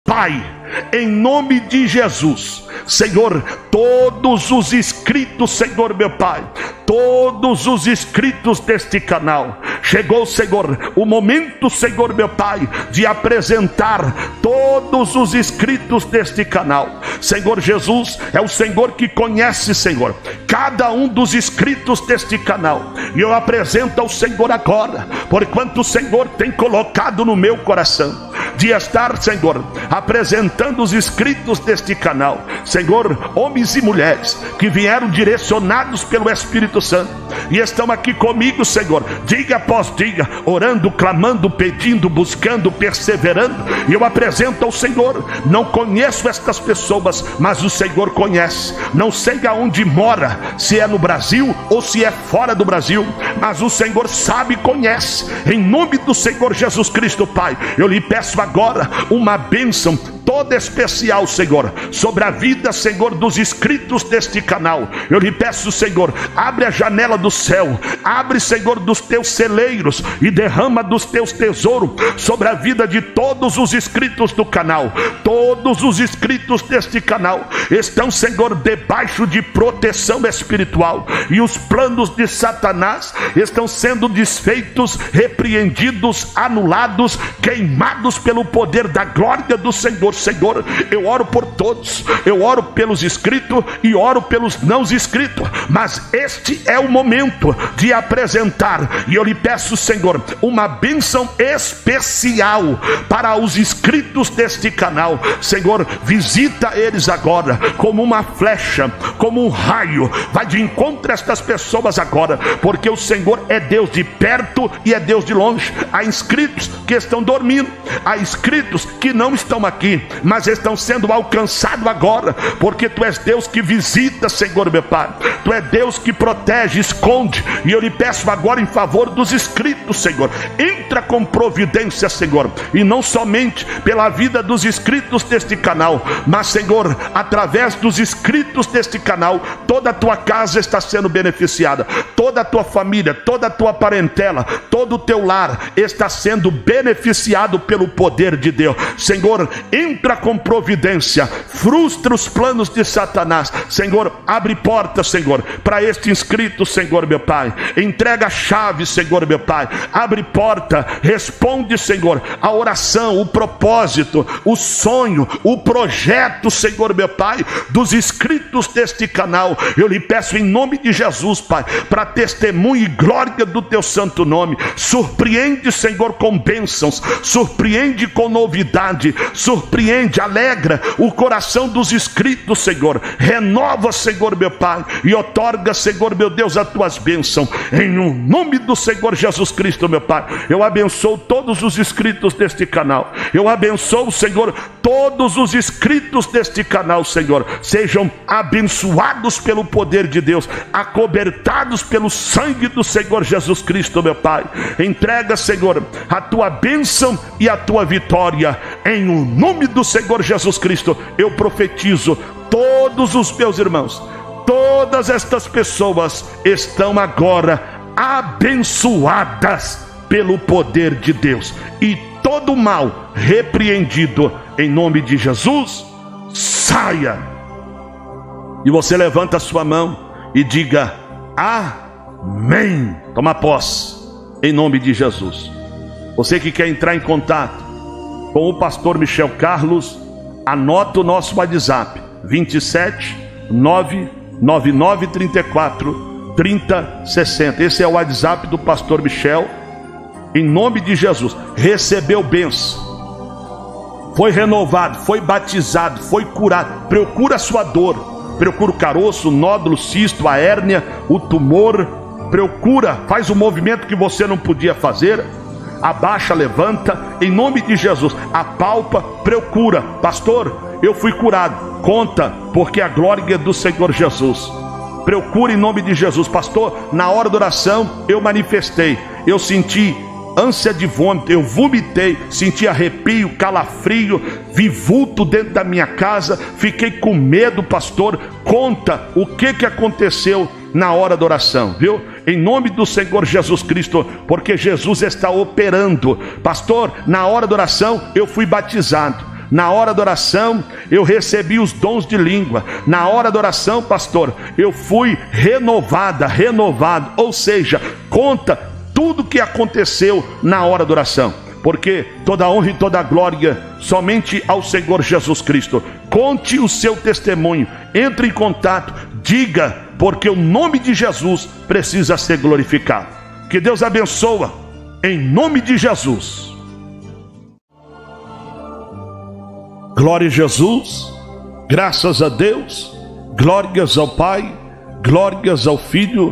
Pai, em nome de Jesus, Senhor, todos os inscritos, Senhor meu Pai, todos os inscritos deste canal, chegou, Senhor, o momento, Senhor meu Pai, de apresentar todos os inscritos deste canal. Senhor Jesus, é o Senhor que conhece, Senhor, cada um dos inscritos deste canal, e eu apresento ao Senhor agora, porquanto o Senhor tem colocado no meu coração de estar, Senhor, apresentando os inscritos deste canal, Senhor, homens e mulheres que vieram direcionados pelo Espírito Santo e estão aqui comigo, Senhor, dia após dia, orando, clamando, pedindo, buscando, perseverando. E eu apresento ao Senhor, não conheço estas pessoas, mas o Senhor conhece. Não sei aonde mora, se é no Brasil ou se é fora do Brasil, mas o Senhor sabe e conhece. Em nome do Senhor Jesus Cristo, Pai, eu lhe peço agora uma bênção toda especial, Senhor, sobre a vida, Senhor, dos inscritos deste canal. Eu lhe peço, Senhor, abre a janela do céu, abre, Senhor, dos teus celeiros e derrama dos teus tesouros sobre a vida de todos os inscritos do canal. Todos os inscritos deste canal estão, Senhor, debaixo de proteção espiritual, e os planos de Satanás estão sendo desfeitos, repreendidos, anulados, queimados pelo poder da glória do Senhor. Senhor, eu oro por todos, eu oro pelos inscritos e oro pelos não inscritos, mas este é o momento de apresentar, e eu lhe peço, Senhor, uma bênção especial para os inscritos deste canal. Senhor, visita eles agora como uma flecha, como um raio, vai de encontro a estas pessoas agora, porque o Senhor é Deus de perto e é Deus de longe. Há inscritos que estão dormindo, há inscritos que não estão aqui, mas estão sendo alcançados agora, porque tu és Deus que visita, Senhor meu Pai, tu és Deus que protege, esconde, e eu lhe peço agora em favor dos inscritos, Senhor, entra com providência, Senhor, e não somente pela vida dos inscritos deste canal, mas, Senhor, através dos inscritos deste canal, toda a tua casa está sendo beneficiada, toda a tua família, toda a tua parentela, todo o teu lar está sendo beneficiado pelo poder de Deus. Senhor, entra com providência, frustra os planos de Satanás. Senhor, abre portas, Senhor, para este inscrito, Senhor meu Pai, entrega a chave, Senhor meu Pai, abre porta, responde, Senhor, a oração, o propósito, o sonho, o projeto, Senhor meu Pai, dos inscritos deste canal. Eu lhe peço em nome de Jesus, Pai, para testemunho e glória do teu santo nome. Surpreende, Senhor, com bênçãos, surpreende com novidade, surpreende, alegra o coração dos inscritos, Senhor, renova, Senhor meu Pai, e outorga, Senhor meu Deus, as tuas bênçãos, em nome do Senhor Jesus Cristo, meu Pai. Eu abençoo todos os inscritos deste canal, eu abençoo, Senhor, todos os inscritos deste canal, Senhor, sejam abençoados pelo poder de Deus, acobertados pelo sangue do Senhor Jesus Cristo, meu Pai. Entrega, Senhor, a tua bênção e a tua vitória, em nome do Senhor Jesus Cristo. Eu profetizo, todos os meus irmãos, todas estas pessoas estão agora abençoadas pelo poder de Deus, e todo mal repreendido em nome de Jesus. Saia! E você levanta a sua mão e diga amém. Toma posse em nome de Jesus. Você que quer entrar em contato com o pastor Michel Carlos, anota o nosso WhatsApp 27 999 34 30 60. Esse é o WhatsApp do pastor Michel. Em nome de Jesus, recebeu bênção, foi renovado, foi batizado, foi curado. Procura a sua dor, procura o caroço, o nódulo, o cisto, a hérnia, o tumor. Procura, faz o movimento que você não podia fazer, abaixa, levanta, em nome de Jesus, apalpa, procura. Pastor, eu fui curado. Conta, porque a glória é do Senhor Jesus. Procura em nome de Jesus. Pastor, na hora da oração eu manifestei, eu senti ânsia de vômito, eu vomitei, senti arrepio, calafrio, vi vulto dentro da minha casa, fiquei com medo. Pastor, conta o que aconteceu na hora da oração, viu? Em nome do Senhor Jesus Cristo, porque Jesus está operando. Pastor, na hora da oração eu fui batizado. Na hora da oração, eu recebi os dons de língua. Na hora da oração, pastor, eu fui renovado. Ou seja, conta tudo que aconteceu na hora da oração. Porque toda honra e toda glória somente ao Senhor Jesus Cristo. Conte o seu testemunho, entre em contato, diga, porque o nome de Jesus precisa ser glorificado. Que Deus abençoe, em nome de Jesus. Glória a Jesus, graças a Deus, glórias ao Pai, glórias ao Filho,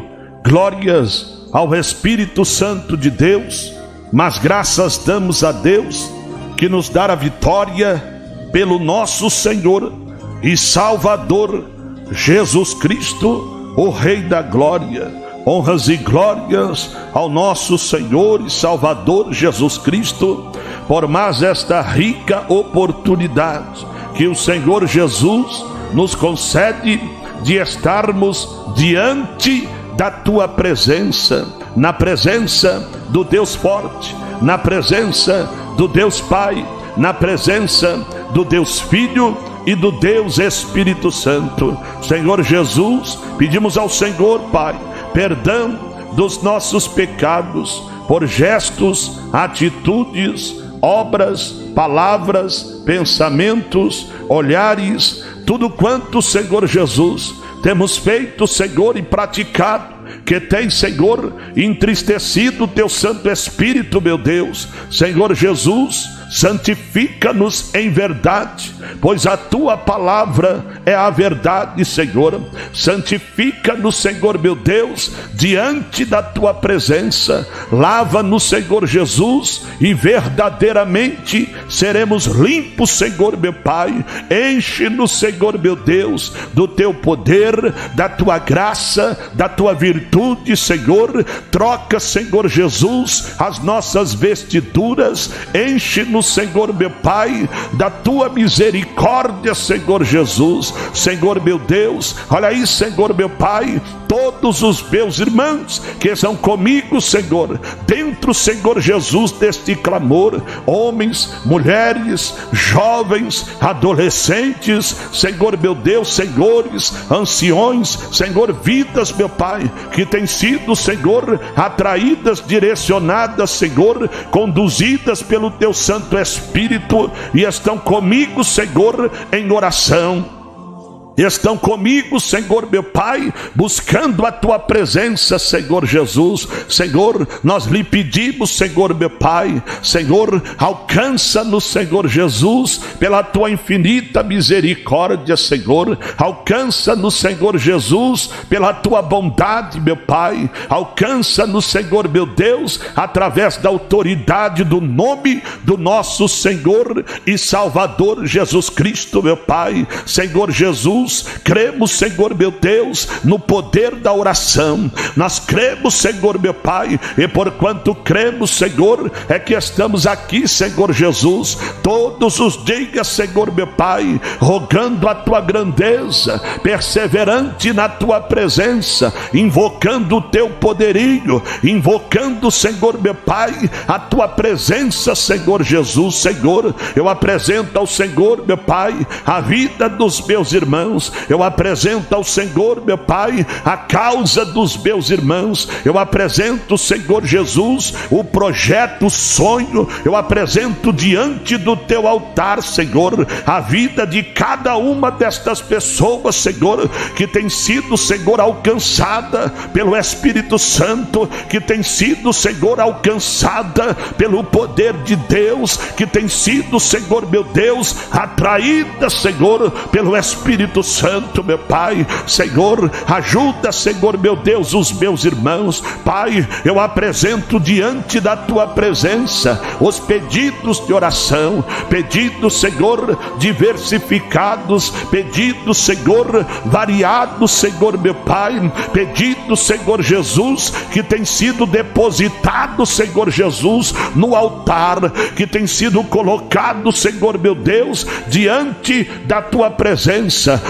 glórias ao Espírito Santo de Deus. Mas graças damos a Deus que nos dá a vitória pelo nosso Senhor e Salvador Jesus Cristo, o Rei da Glória. Honras e glórias ao nosso Senhor e Salvador Jesus Cristo, por mais esta rica oportunidade que o Senhor Jesus nos concede de estarmos diante da tua presença, na presença do Deus forte, na presença do Deus Pai, na presença do Deus Filho e do Deus Espírito Santo. Senhor Jesus, pedimos ao Senhor, Pai, perdão dos nossos pecados, por gestos, atitudes, obras, palavras, pensamentos, olhares, tudo quanto, Senhor Jesus, temos feito, Senhor, e praticado, que tem, Senhor, entristecido o teu Santo Espírito, meu Deus. Senhor Jesus, santifica-nos em verdade, pois a tua palavra é a verdade, Senhor. Santifica-nos, Senhor, meu Deus, diante da tua presença. Lava-nos, Senhor Jesus, e verdadeiramente seremos limpos, Senhor, meu Pai. Enche-nos, Senhor, meu Deus, do teu poder, da tua graça, da tua virtude, Senhor. Troca, Senhor Jesus, as nossas vestiduras. Enche-nos, Senhor, meu Pai, da tua misericórdia, Senhor Jesus. Senhor, meu Deus, olha aí, Senhor, meu Pai, todos os meus irmãos que estão comigo, Senhor, dentro, Senhor Jesus, deste clamor, homens, mulheres, jovens, adolescentes, Senhor, meu Deus, senhores, anciões, Senhor, vidas, meu Pai, que têm sido, Senhor, atraídas, direcionadas, Senhor, conduzidas pelo teu Santo Espírito, e estão comigo, Senhor, em oração. Estão comigo, Senhor, meu Pai, buscando a tua presença, Senhor Jesus. Senhor, nós lhe pedimos, Senhor, meu Pai, Senhor, alcança-nos, Senhor Jesus, pela tua infinita misericórdia, Senhor. Alcança-nos, Senhor Jesus, pela tua bondade, meu Pai. Alcança-nos, Senhor, meu Deus, através da autoridade do nome do nosso Senhor e Salvador Jesus Cristo, meu Pai. Senhor Jesus, cremos, Senhor, meu Deus, no poder da oração. Nós cremos, Senhor, meu Pai, e porquanto cremos, Senhor, é que estamos aqui, Senhor Jesus, todos os dias, Senhor, meu Pai, rogando a tua grandeza, perseverante na tua presença, invocando o teu poderio, invocando, Senhor, meu Pai, a tua presença, Senhor Jesus. Senhor, eu apresento ao Senhor, meu Pai, a vida dos meus irmãos. Eu apresento ao Senhor, meu Pai, a causa dos meus irmãos. Eu apresento, Senhor Jesus, o projeto, o sonho. Eu apresento diante do teu altar, Senhor, a vida de cada uma destas pessoas, Senhor, que tem sido, Senhor, alcançada pelo Espírito Santo, que tem sido, Senhor, alcançada pelo poder de Deus, que tem sido, Senhor, meu Deus, atraída, Senhor, pelo Espírito Santo, meu Pai. Senhor, ajuda, Senhor, meu Deus, os meus irmãos. Pai, eu apresento diante da tua presença os pedidos de oração, pedidos, Senhor, diversificados, pedidos, Senhor, variados, Senhor, meu Pai, pedidos, Senhor Jesus, que tem sido depositado, Senhor Jesus, no altar, que tem sido colocado, Senhor, meu Deus, diante da tua presença.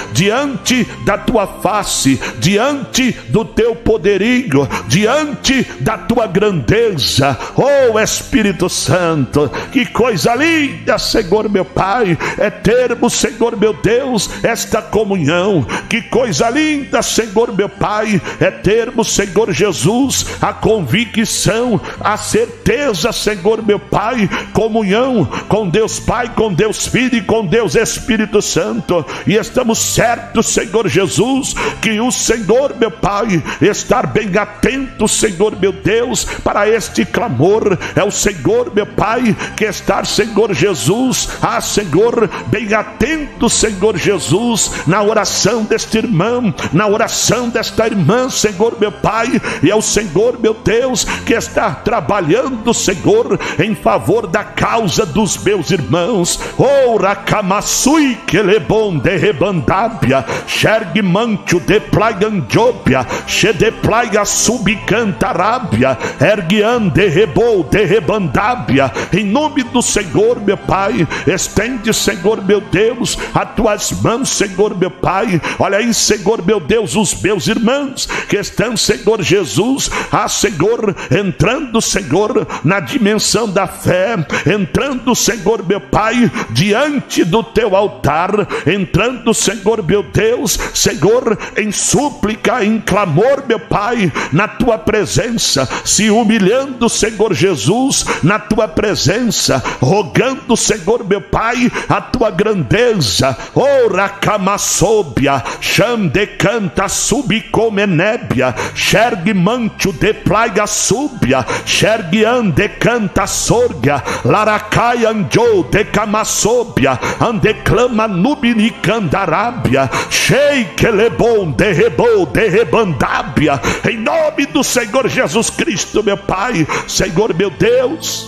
diante da tua face, diante do teu poderio, diante da tua grandeza. Oh Espírito Santo, que coisa linda, Senhor meu Pai, é termos, Senhor meu Deus, esta comunhão. Que coisa linda, Senhor meu Pai, é termos, Senhor Jesus, a convicção, a certeza, Senhor meu Pai, comunhão com Deus Pai, com Deus Filho e com Deus Espírito Santo. E estamos certos, Senhor Jesus, que o Senhor meu Pai estar bem atento, Senhor meu Deus, para este clamor. É o Senhor meu Pai que estar, Senhor Jesus, Senhor, bem atento, Senhor Jesus, na oração deste irmão, na oração desta irmã, Senhor meu Pai. E é o Senhor meu Deus que está trabalhando, Senhor, em favor da causa dos meus irmãos. Oh, Rakamassui que lebon de rebandábia, xergue mancho de plaigandióbia, che de plaiga subcantarábia, erguian de rebou de rebandábia. Em nome do Senhor meu Pai, estende, Senhor meu Deus, as tuas mãos, Senhor meu Pai. Olha aí, Senhor meu Deus, os meus irmãos que estão, Senhor Jesus, Senhor, entrando, Senhor, na dimensão da fé, entrando, Senhor meu Pai, diante do teu altar, entrando, Senhor meu Deus, Senhor, em súplica, em clamor, meu Pai, na tua presença, se humilhando, Senhor Jesus, na tua presença, rogando, Senhor meu Pai, a tua grandeza. Oh, Rakamassóbia, cham de canta subicomenébia, xergue mancho de plaiga súbia, xergue ande canta sorga, laracai anjou de camassóbia, ande clama nubini candarábia, chei que lebon de rebou de rebandábia. Em nome do Senhor Jesus Cristo, meu Pai, Senhor meu Deus,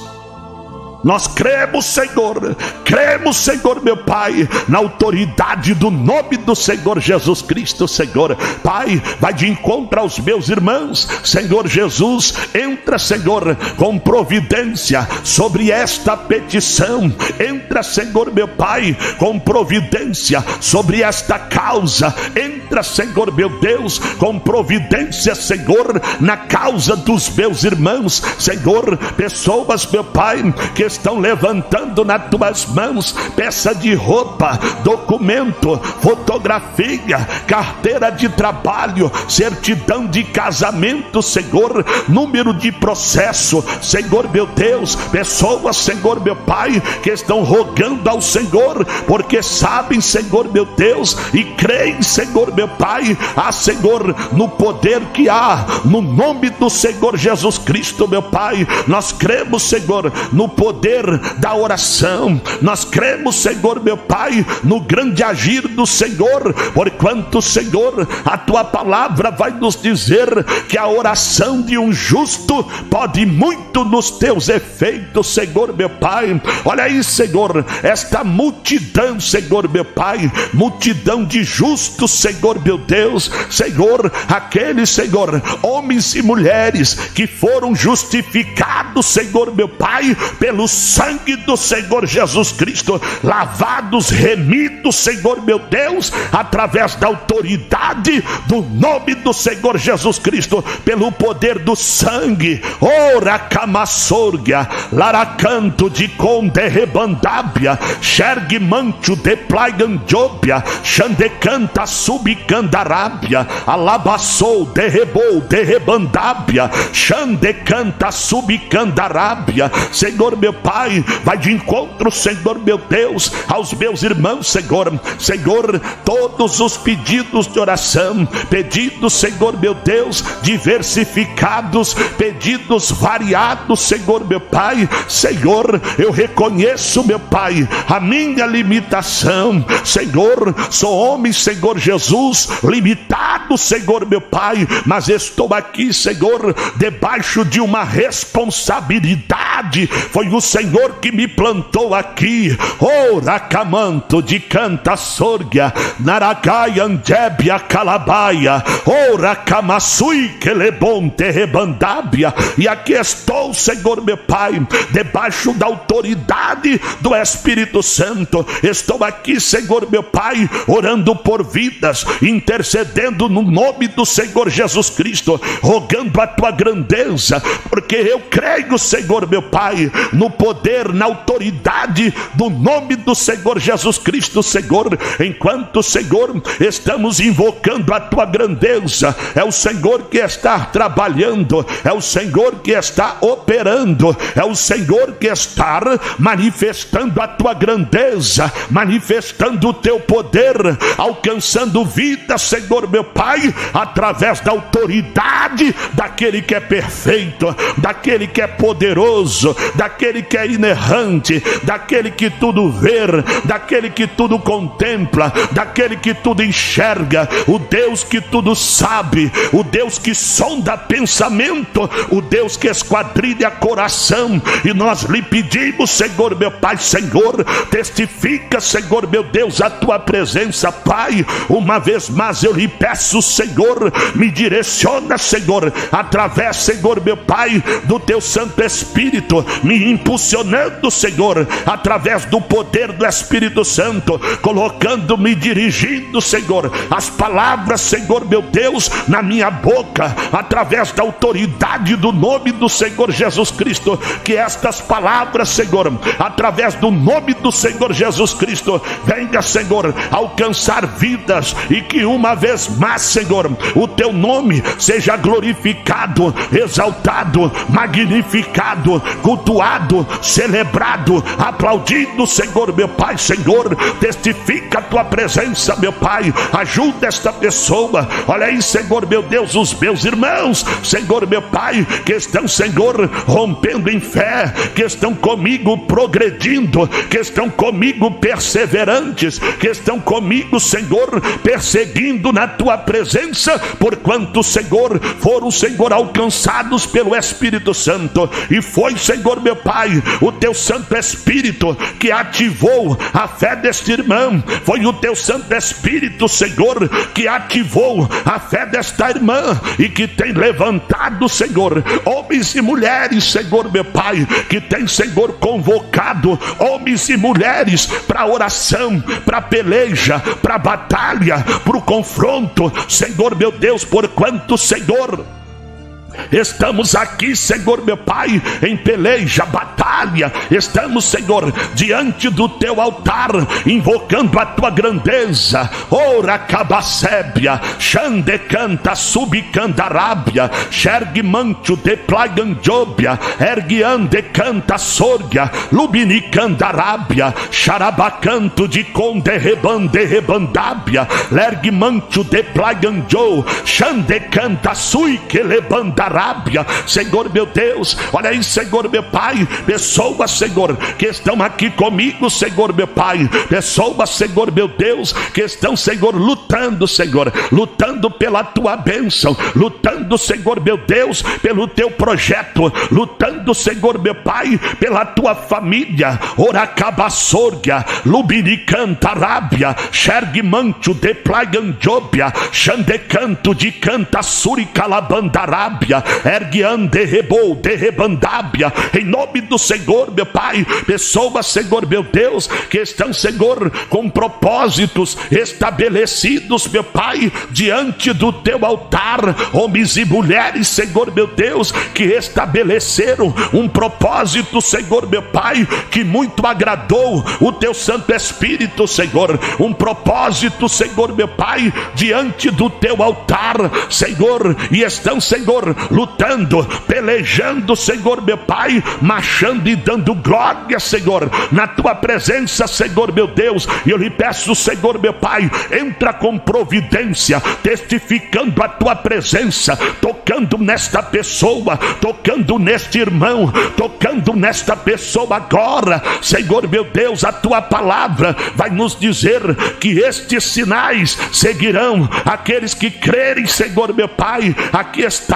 nós cremos, Senhor meu Pai, na autoridade do nome do Senhor Jesus Cristo, Senhor. Pai, vai de encontro aos meus irmãos, Senhor Jesus, entra, Senhor, com providência sobre esta petição, entra, Senhor meu Pai, com providência sobre esta causa, entra, Senhor meu Deus, com providência, Senhor, na causa dos meus irmãos, Senhor, pessoas, meu Pai, que estão levantando nas tuas mãos peça de roupa, documento, fotografia, carteira de trabalho, certidão de casamento, Senhor, número de processo, Senhor meu Deus, pessoas, Senhor meu Pai, que estão rogando ao Senhor, porque sabem, Senhor meu Deus, e creem, Senhor meu Pai, Senhor, no poder que há no nome do Senhor Jesus Cristo, meu Pai. Nós cremos, Senhor, no poder da oração, nós cremos, Senhor meu Pai, no grande agir do Senhor, porquanto, Senhor, a tua palavra vai nos dizer que a oração de um justo pode muito nos teus efeitos, Senhor meu Pai. Olha aí, Senhor, esta multidão, Senhor meu Pai, multidão de justos, Senhor meu Deus, Senhor, aqueles, Senhor, homens e mulheres que foram justificados, Senhor meu Pai, pelo sangue do Senhor Jesus Cristo, lavados, remidos, Senhor meu Deus, através da autoridade do nome do Senhor Jesus Cristo, pelo poder do sangue. Ora camassorgia, laracanto de conde rebandábia, xergue mancho de plaigandióbia, xandecanta subcandarábia, alabaçou de rebou de rebandábia, xandecanta subcandarábia. Senhor meu Pai, vai de encontro, Senhor meu Deus, aos meus irmãos, Senhor, Senhor, todos os pedidos de oração, pedidos, Senhor meu Deus, diversificados, pedidos variados, Senhor meu Pai, Senhor, eu reconheço, meu Pai, a minha limitação, Senhor, sou homem, Senhor Jesus, limitado, Senhor meu Pai, mas estou aqui, Senhor, debaixo de uma responsabilidade. Foi o Senhor que me plantou aqui. Oh, Racamanto de Canta Sorgia, Naragaia Andébia Calabaia, oh, Racamassui Quelebonte Rebandábia. E aqui estou, Senhor meu Pai, debaixo da autoridade do Espírito Santo. Estou aqui, Senhor meu Pai, orando por vidas, intercedendo no nome do Senhor Jesus Cristo, rogando a tua grandeza, porque eu creio, Senhor meu Pai, no poder, na autoridade do nome do Senhor Jesus Cristo, Senhor. Enquanto, Senhor, estamos invocando a tua grandeza, é o Senhor que está trabalhando, é o Senhor que está operando, é o Senhor que está manifestando a tua grandeza, manifestando o teu poder, alcançando vida, Senhor meu Pai, através da autoridade daquele que é perfeito, daquele que é poderoso, daquele que é inerrante, daquele que tudo vê, daquele que tudo contempla, daquele que tudo enxerga, o Deus que tudo sabe, o Deus que sonda pensamento, o Deus que esquadrilha coração. E nós lhe pedimos, Senhor meu Pai, Senhor, testifica, Senhor meu Deus, a tua presença, Pai. Uma vez mais eu lhe peço, Senhor, me direciona, Senhor, através, Senhor meu Pai, do teu Santo Espírito, me impulsionando, Senhor, através do poder do Espírito Santo, colocando, me dirigindo, Senhor, as palavras, Senhor meu Deus, na minha boca, através da autoridade do nome do Senhor Jesus Cristo. Que estas palavras, Senhor, através do nome do Senhor Jesus Cristo, venha, Senhor, alcançar vidas, e que uma vez mais, Senhor, o teu nome seja glorificado, exaltado, magnificado, cultuado, celebrado, aplaudido, Senhor meu Pai. Senhor, testifica a tua presença, meu Pai, ajuda esta pessoa. Olha aí, Senhor meu Deus, os meus irmãos, Senhor meu Pai, que estão, Senhor, rompendo em fé, que estão comigo progredindo, que estão comigo perseverantes, que estão comigo, Senhor, perseguindo na tua presença, porquanto, Senhor, foram, Senhor, alcançados pelo Espírito Santo. E foi, Senhor meu Pai, o teu Santo Espírito que ativou a fé deste irmão, foi o teu Santo Espírito, Senhor, que ativou a fé desta irmã, e que tem levantado, Senhor, homens e mulheres, Senhor meu Pai, que tem, Senhor, convocado homens e mulheres para oração, para peleja, para batalha, para o confronto, Senhor meu Deus, porquanto, Senhor, estamos aqui, Senhor meu Pai, em peleja, batalha. Estamos, Senhor, diante do teu altar, invocando a tua grandeza. Ora cabacébia, xandecanta, subicandarábia, xerguimantio de plagandjóbia, erguiande canta sorgia, lubinicandarábia, xarabacanto de conde rebande rebandábia, lerguimantio de plagandjô, xandecanta suique lebanda Arábia. Senhor meu Deus, olha aí, Senhor meu Pai, pessoas, Senhor, que estão aqui comigo, Senhor meu Pai, pessoas, Senhor meu Deus, que estão, Senhor, lutando, Senhor, lutando pela tua bênção, lutando, Senhor meu Deus, pelo teu projeto, lutando, Senhor meu Pai, pela tua família. Oracabassorgia, lubinicanta Arábia, xerguimantio de plagandjóbia, xandecanto de canta suricalabandarábia, erguiande rebou de rebandábia. Em nome do Senhor meu Pai, pessoas, Senhor meu Deus, que estão, Senhor, com propósitos estabelecidos, meu Pai, diante do teu altar, homens e mulheres, Senhor meu Deus, que estabeleceram um propósito, Senhor meu Pai, que muito agradou o teu Santo Espírito, Senhor, um propósito, Senhor meu Pai, diante do teu altar, Senhor, e estão, Senhor, lutando, pelejando, Senhor meu Pai, marchando e dando glória, Senhor, na tua presença, Senhor meu Deus. E eu lhe peço, Senhor meu Pai, entra com providência, testificando a tua presença, tocando nesta pessoa, tocando neste irmão, tocando nesta pessoa agora, Senhor meu Deus. A tua palavra vai nos dizer que estes sinais seguirão aqueles que crerem, Senhor meu Pai. Aqui está, Senhor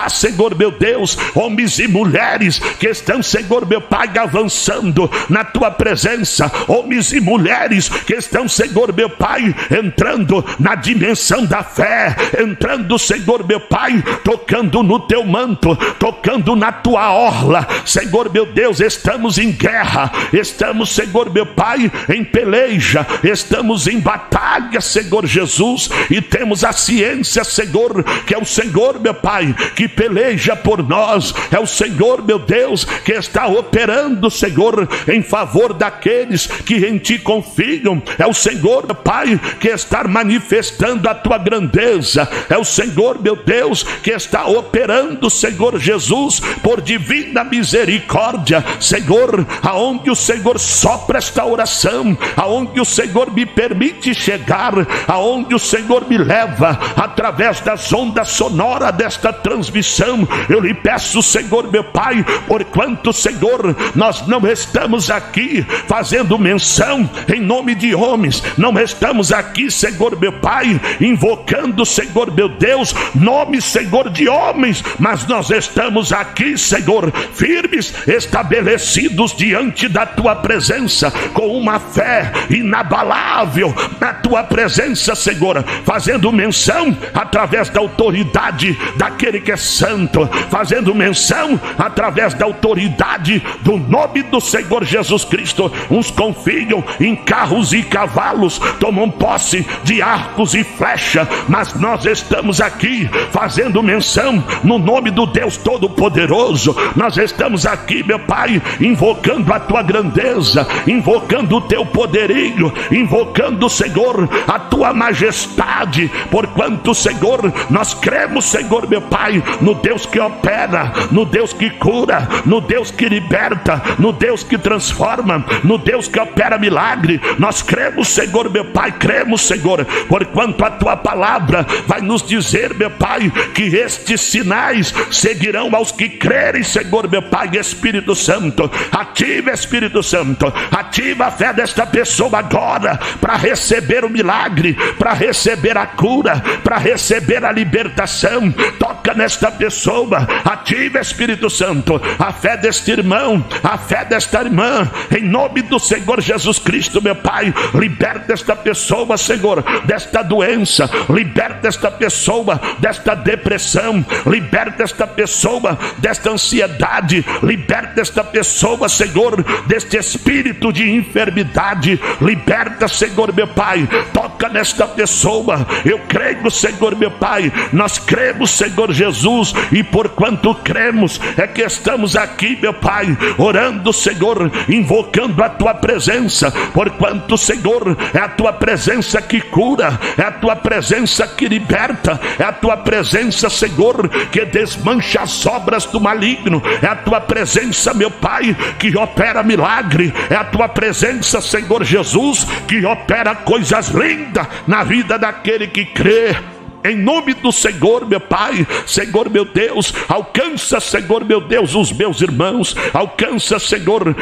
Senhor meu Deus, homens e mulheres que estão, Senhor meu Pai, avançando na tua presença, homens e mulheres que estão, Senhor meu Pai, entrando na dimensão da fé, entrando, Senhor meu Pai, tocando no teu manto, tocando na tua orla. Senhor meu Deus, estamos em guerra, estamos, Senhor meu Pai, em peleja, estamos em batalha, Senhor Jesus, e temos a ciência, Senhor, que é o Senhor meu Pai que peleja por nós, é o Senhor meu Deus que está operando, Senhor, em favor daqueles que em ti confiam, é o Senhor meu Pai que está manifestando a tua grandeza, é o Senhor meu Deus que está operando, Senhor Jesus, por divina misericórdia, Senhor, aonde o Senhor sopra esta oração, aonde o Senhor me permite chegar, aonde o Senhor me leva através das ondas sonoras desta transmissão, eu lhe peço, Senhor meu Pai, porquanto, Senhor, nós não estamos aqui fazendo menção em nome de homens, não estamos aqui, Senhor meu Pai, invocando, Senhor meu Deus, nome, Senhor, de homens, mas nós estamos aqui, Senhor, firmes, estabelecidos diante da tua presença, com uma fé inabalável na tua presença, Senhor, fazendo menção através da autoridade daquele que é santo, fazendo menção através da autoridade do nome do Senhor Jesus Cristo. Uns confiam em carros e cavalos, tomam posse de arcos e flecha, mas nós estamos aqui fazendo menção no nome do Deus Todo-Poderoso. Nós estamos aqui, meu Pai, invocando a tua grandeza, invocando o teu poderio, invocando, Senhor, a tua majestade, porquanto, Senhor, nós cremos, Senhor meu Pai, no Deus que opera, no Deus que cura, no Deus que liberta, no Deus que transforma, no Deus que opera milagre. Nós cremos, Senhor meu Pai, cremos, Senhor, porquanto a tua palavra vai nos dizer, meu Pai, que estes sinais seguirão aos que crerem, Senhor meu Pai. Espírito Santo, ativa, Espírito Santo, ativa a fé desta pessoa agora, para receber o milagre, para receber a cura, para receber a libertação. Toca nesta pessoa, ativa, Espírito Santo, a fé deste irmão, a fé desta irmã, em nome do Senhor Jesus Cristo, meu Pai. Liberta esta pessoa, Senhor, desta doença, liberta esta pessoa desta depressão, liberta esta pessoa desta ansiedade, liberta esta pessoa, Senhor, deste espírito de enfermidade, liberta, Senhor meu Pai, toca nesta pessoa. Eu creio, Senhor meu Pai, nós cremos, Senhor Jesus, e porquanto cremos é que estamos aqui, meu Pai, orando, Senhor, invocando a tua presença, porquanto, Senhor, é a tua presença que cura, é a tua presença que liberta, é a tua presença, Senhor, que desmancha as obras do maligno, é a tua presença, meu Pai, que opera milagre, é a tua presença, Senhor Jesus, que opera coisas lindas na vida daquele que crê. Em nome do Senhor, meu Pai, Senhor meu Deus, alcança, Senhor meu Deus, os meus irmãos, alcança, Senhor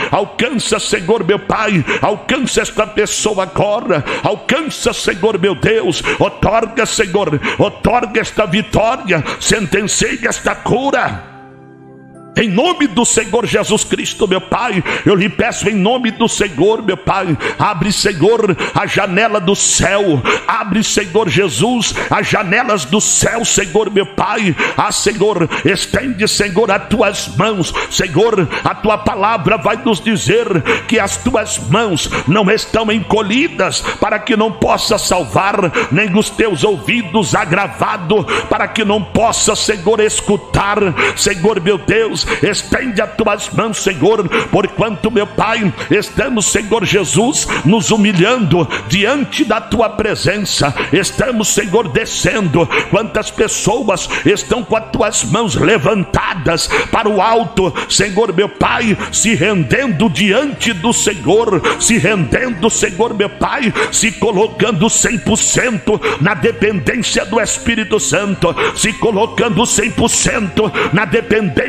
meu Pai, alcança esta pessoa agora, alcança, Senhor meu Deus, otorga, Senhor, otorga esta vitória, sentencia esta cura. Em nome do Senhor Jesus Cristo, meu Pai, eu lhe peço em nome do Senhor, meu Pai, abre, Senhor, a janela do céu, abre, Senhor Jesus, as janelas do céu, Senhor, meu Pai. Ah, Senhor, estende, Senhor, as tuas mãos, Senhor, a tua palavra vai nos dizer que as tuas mãos não estão encolhidas para que não possa salvar, nem os teus ouvidos agravados para que não possa, Senhor, escutar. Senhor, meu Deus, estende as tuas mãos, Senhor, porquanto, meu Pai, estamos, Senhor Jesus, nos humilhando diante da tua presença, estamos, Senhor, descendo. Quantas pessoas estão com as tuas mãos levantadas para o alto, Senhor, meu Pai, se rendendo diante do Senhor, se rendendo, Senhor, meu Pai, se colocando 100% na dependência do Espírito Santo, se colocando 100% na dependência do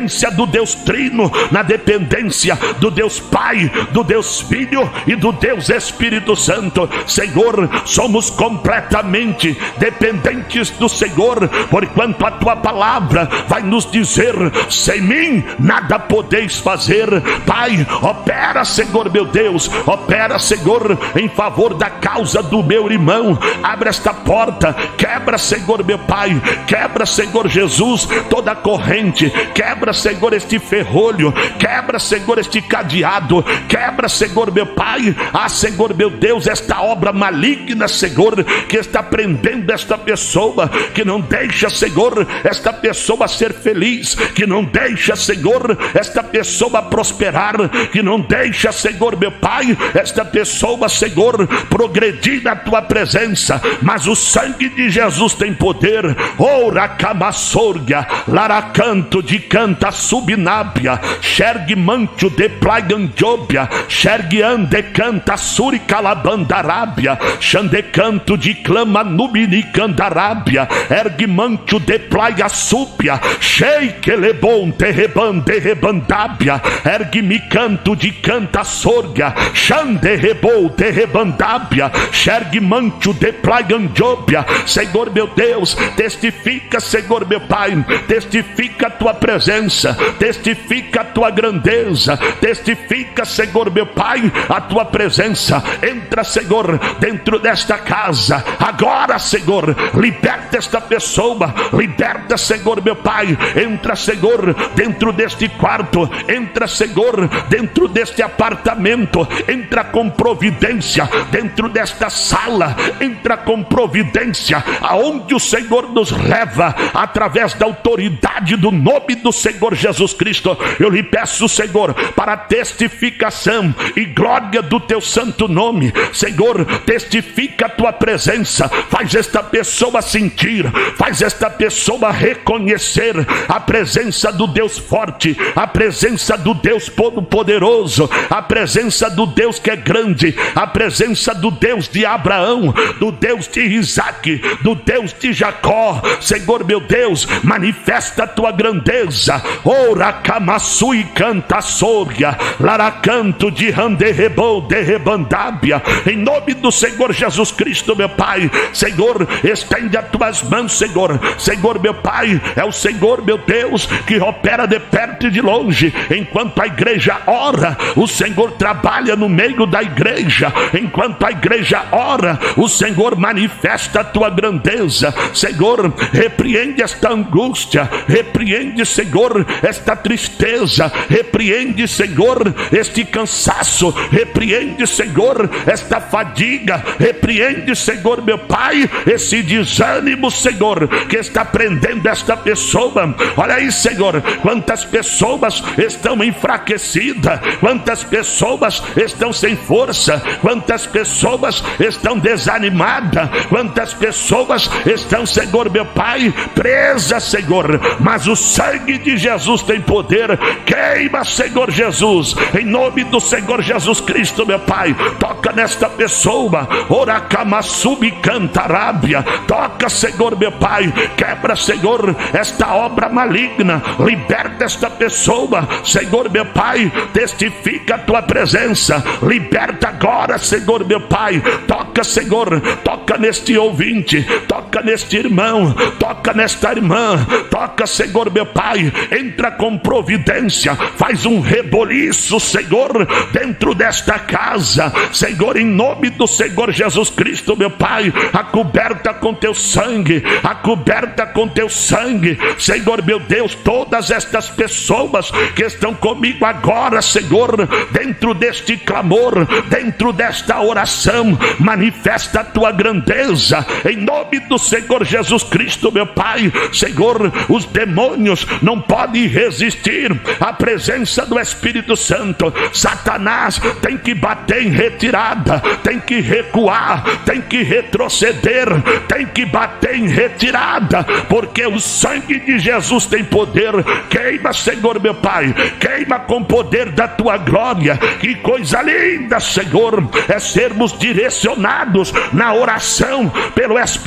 Deus Trino, na dependência do Deus Pai, do Deus Filho e do Deus Espírito Santo. Senhor, somos completamente dependentes do Senhor, porquanto a tua palavra vai nos dizer: sem mim nada podeis fazer. Pai, opera, Senhor meu Deus, opera, Senhor, em favor da causa do meu irmão. Abre esta porta, quebra, Senhor meu Pai, quebra, Senhor Jesus, toda a corrente, quebra, Senhor, este ferrolho, quebra, Senhor, este cadeado, quebra, Senhor meu Pai, Senhor meu Deus, esta obra maligna, Senhor, que está prendendo esta pessoa, que não deixa, Senhor, esta pessoa ser feliz, que não deixa, Senhor, esta pessoa prosperar, que não deixa, Senhor meu Pai, esta pessoa, Senhor, progredir na tua presença. Mas o sangue de Jesus tem poder. Ora camassorgia, laracanto de canta subnábia, xergue mancho de plaiandiobia, xergue ande canta suricalabandarábia, xandecanto de clama nubinicandarábia, ergue mancho de plaia súpia, shake lebon terrebande rebandábia, ergue mi canto de canta sorga, xande rebou terrebandábia, xergue mancho de plaiandiobia. Senhor meu Deus, testifica, Senhor meu Pai, testifica a tua presença, testifica a tua grandeza, testifica, Senhor meu Pai, a tua presença. Entra, Senhor, dentro desta casa agora, Senhor, liberta esta pessoa, liberta, Senhor meu Pai. Entra, Senhor, dentro deste quarto, entra, Senhor, dentro deste apartamento, entra com providência dentro desta sala, entra com providência aonde o Senhor nos leva, através da autoridade do nome do Senhor Jesus Cristo. Eu lhe peço, Senhor, para testificação e glória do teu santo nome. Senhor, testifica a tua presença, faz esta pessoa sentir, faz esta pessoa reconhecer a presença do Deus forte, a presença do Deus todo-poderoso, a presença do Deus que é grande, a presença do Deus de Abraão, do Deus de Isaac, do Deus de Jacó. Senhor meu Deus, manifesta a tua grandeza. Ora camassui canta sorga, laracanto de randerrebou de rebandábia. Em nome do Senhor Jesus Cristo, meu Pai, Senhor, estende as tuas mãos, Senhor. Senhor meu Pai, é o Senhor meu Deus que opera de perto e de longe. Enquanto a igreja ora, o Senhor trabalha no meio da igreja. Enquanto a igreja ora, o Senhor manifesta a tua grandeza. Senhor, repreende esta angústia, repreende, Senhor, esta tristeza, repreende, Senhor, este cansaço, repreende, Senhor, esta fadiga, repreende, Senhor meu Pai, esse desânimo, Senhor, que está prendendo esta pessoa. Olha aí, Senhor, quantas pessoas estão enfraquecidas, quantas pessoas estão sem força, quantas pessoas estão desanimadas, quantas pessoas estão, Senhor meu Pai, presas, Senhor. Mas o sangue de Jesus tem poder. Queima, Senhor Jesus, em nome do Senhor Jesus Cristo, meu Pai. Toca nesta pessoa, oracamassub cantarábia. Toca, Senhor meu Pai, quebra, Senhor, esta obra maligna, liberta esta pessoa, Senhor meu Pai, testifica a tua presença, liberta agora, Senhor meu Pai. Toca, Senhor, toca neste ouvinte, toca neste irmão, toca nesta irmã, toca, Senhor meu Pai, entra com providência, faz um reboliço, Senhor, dentro desta casa, Senhor, em nome do Senhor Jesus Cristo, meu Pai, acoberta com teu sangue, acoberta com teu sangue, Senhor meu Deus, todas estas pessoas que estão comigo agora, Senhor, dentro deste clamor, dentro desta oração, manifesta a tua grandeza, em nome do Senhor Jesus Cristo, meu Pai. Senhor, os demônios não podem resistir à presença do Espírito Santo. Satanás tem que bater em retirada, tem que recuar, tem que retroceder, tem que bater em retirada, porque o sangue de Jesus tem poder. Queima, Senhor meu Pai, queima com o poder da tua glória. Que coisa linda, Senhor, é sermos direcionados na oração pelo Espírito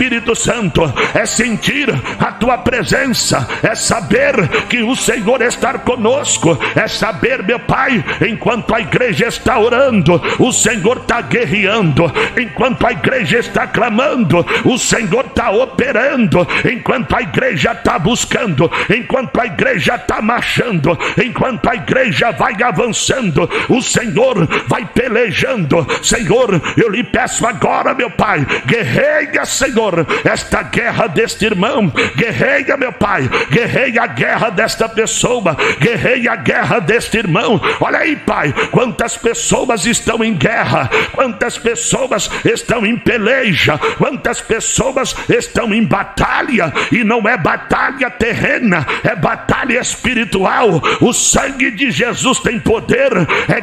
Santo, é sentir a tua presença, é saber que o Senhor está conosco, é saber, meu Pai, enquanto a igreja está orando, o Senhor está guerreando, enquanto a igreja está clamando, o Senhor está operando, enquanto a igreja está buscando, enquanto a igreja está marchando, enquanto a igreja vai avançando, o Senhor vai pelejando. Senhor, eu lhe peço agora, meu Pai, guerreia, Senhor, esta guerra deste irmão, guerreia, meu Pai, guerreia a guerra desta pessoa, guerreia a guerra deste irmão. Olha aí, Pai, quantas pessoas estão em guerra, quantas pessoas estão em peleja, quantas pessoas estão em batalha, e não é batalha terrena, é batalha espiritual. O sangue de Jesus tem poder, é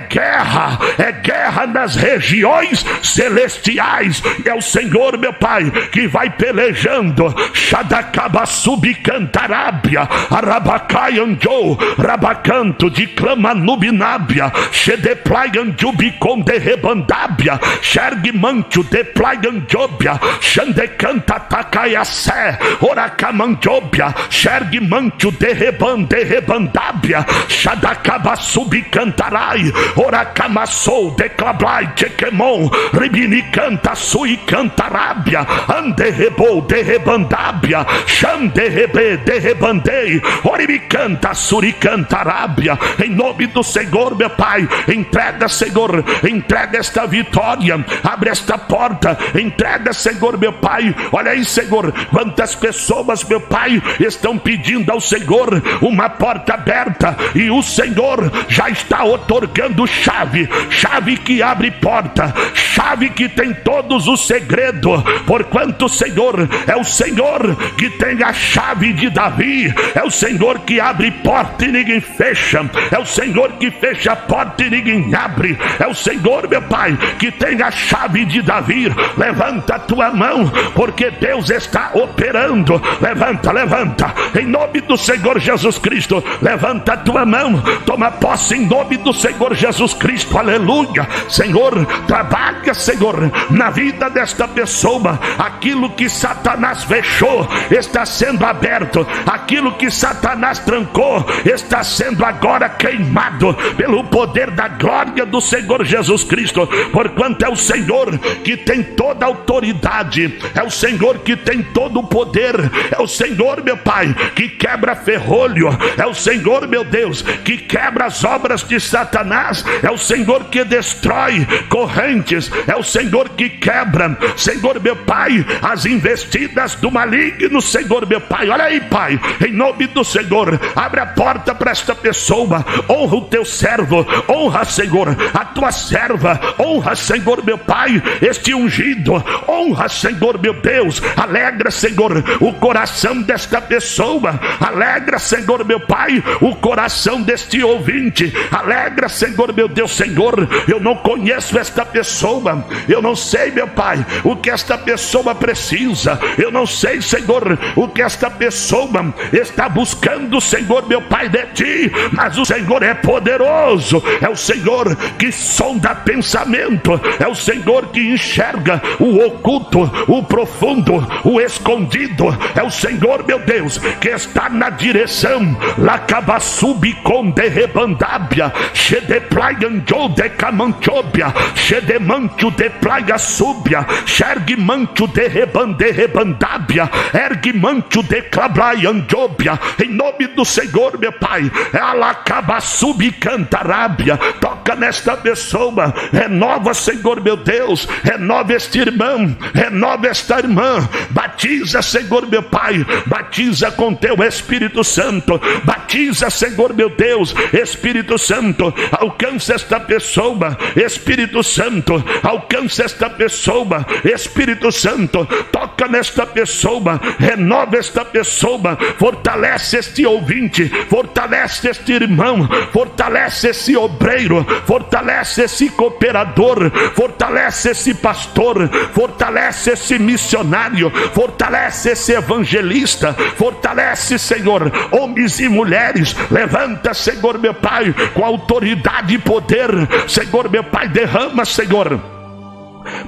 guerra nas regiões celestiais, e é o Senhor, meu Pai, que vai pelejando. Shadakaba subcantarábia, arabacai anjou, rabacanto de clama nubinábia, shedeplai anjubicom de rebandábia, xergue mancho de plai anjobia, xandecanta tacaiassé, oracamanjobia, xergue mancho de rebandábia, shadakaba subcantarai, oracamassou de clablai chequemon, ribinicanta sui cantarábia, anderrebou de rebandábia, xanderrebe de rebandei, oribicanta suricantarábia. Em nome do Senhor, meu Pai, entrega, Senhor, entrega esta vitória, abre esta porta, entrega, Senhor, meu Pai. Olha aí, Senhor, quantas pessoas, meu Pai, estão pedindo ao Senhor uma porta aberta, e o Senhor já está otorgando chave que abre porta, chave que tem todos os segredos, porquanto o Senhor é o Senhor que tem a chave de Davi, é o Senhor que abre porta e ninguém fecha, é o Senhor que fecha a porta e ninguém abre, é o Senhor, meu Pai, que tem a chave de Davi. Levanta a tua mão, porque Deus está operando. Levanta, em nome do Senhor Jesus Cristo, levanta a tua mão, toma posse em nome do Senhor Jesus Cristo, aleluia. Senhor, trabalha, Senhor, na vida desta pessoa, aquilo que Satanás fechou está sendo aberto, aquilo que Satanás trancou está sendo agora queimado pelo poder da glória do Senhor Jesus Cristo, porquanto é o Senhor que tem toda a autoridade, é o Senhor que tem todo o poder, é o Senhor, meu Pai, que quebra ferrolho, é o Senhor, meu Deus, que quebra as obras de Satanás, é o Senhor que destrói correntes, é o Senhor que quebra, Senhor, meu Pai, as investidas do maligno, Senhor, meu Pai. Olha aí, Pai, em nome do Senhor, abre a porta para esta pessoa, honra o teu servo, honra, Senhor, a tua serva, honra, Senhor, meu Pai, este ungido, honra, Senhor, meu Deus, alegra, Senhor, o coração desta pessoa, alegra, Senhor, meu Pai, o coração deste ouvinte, alegra, Senhor, meu Deus. Senhor, eu não conheço esta pessoa, eu não sei, meu Pai, o que esta pessoa precisa, eu não sei, Senhor, o que esta pessoa está buscando, Senhor, meu Pai, de ti, mas o Senhor é poderoso, é o Senhor que sonda pensamento, é o Senhor que enxerga o oculto, o profundo, o escondido, é o Senhor, meu Deus, que está na direção, lacabassubi com de rebandábia, chedeplaianjou de camanchóbia, chedemancho de plaia súbia, xerguimancho de rebandábia, erguimancho de clablaianjóbia, em nome do Senhor, meu Pai, alacabassubi cantarábia, toca nesta pessoa, renova, Senhor, meu Deus, renova este irmão, renova esta irmã, batiza, Senhor, meu Pai, batiza com teu Espírito Santo, batiza, Senhor, meu Deus, Espírito Santo, alcança esta pessoa, Espírito Santo, alcança esta pessoa, Espírito Santo, toca nesta pessoa, renova esta pessoa, fortalece este ouvinte, fortalece este irmão, fortalece esse obreiro, fortalece esse cooperador, fortalece esse pastor, fortalece esse missionário, fortalece esse evangelista, fortalece, Senhor, homens e mulheres, levanta, Senhor, meu Pai, com autoridade e poder, Senhor, meu Pai, derrama, Senhor,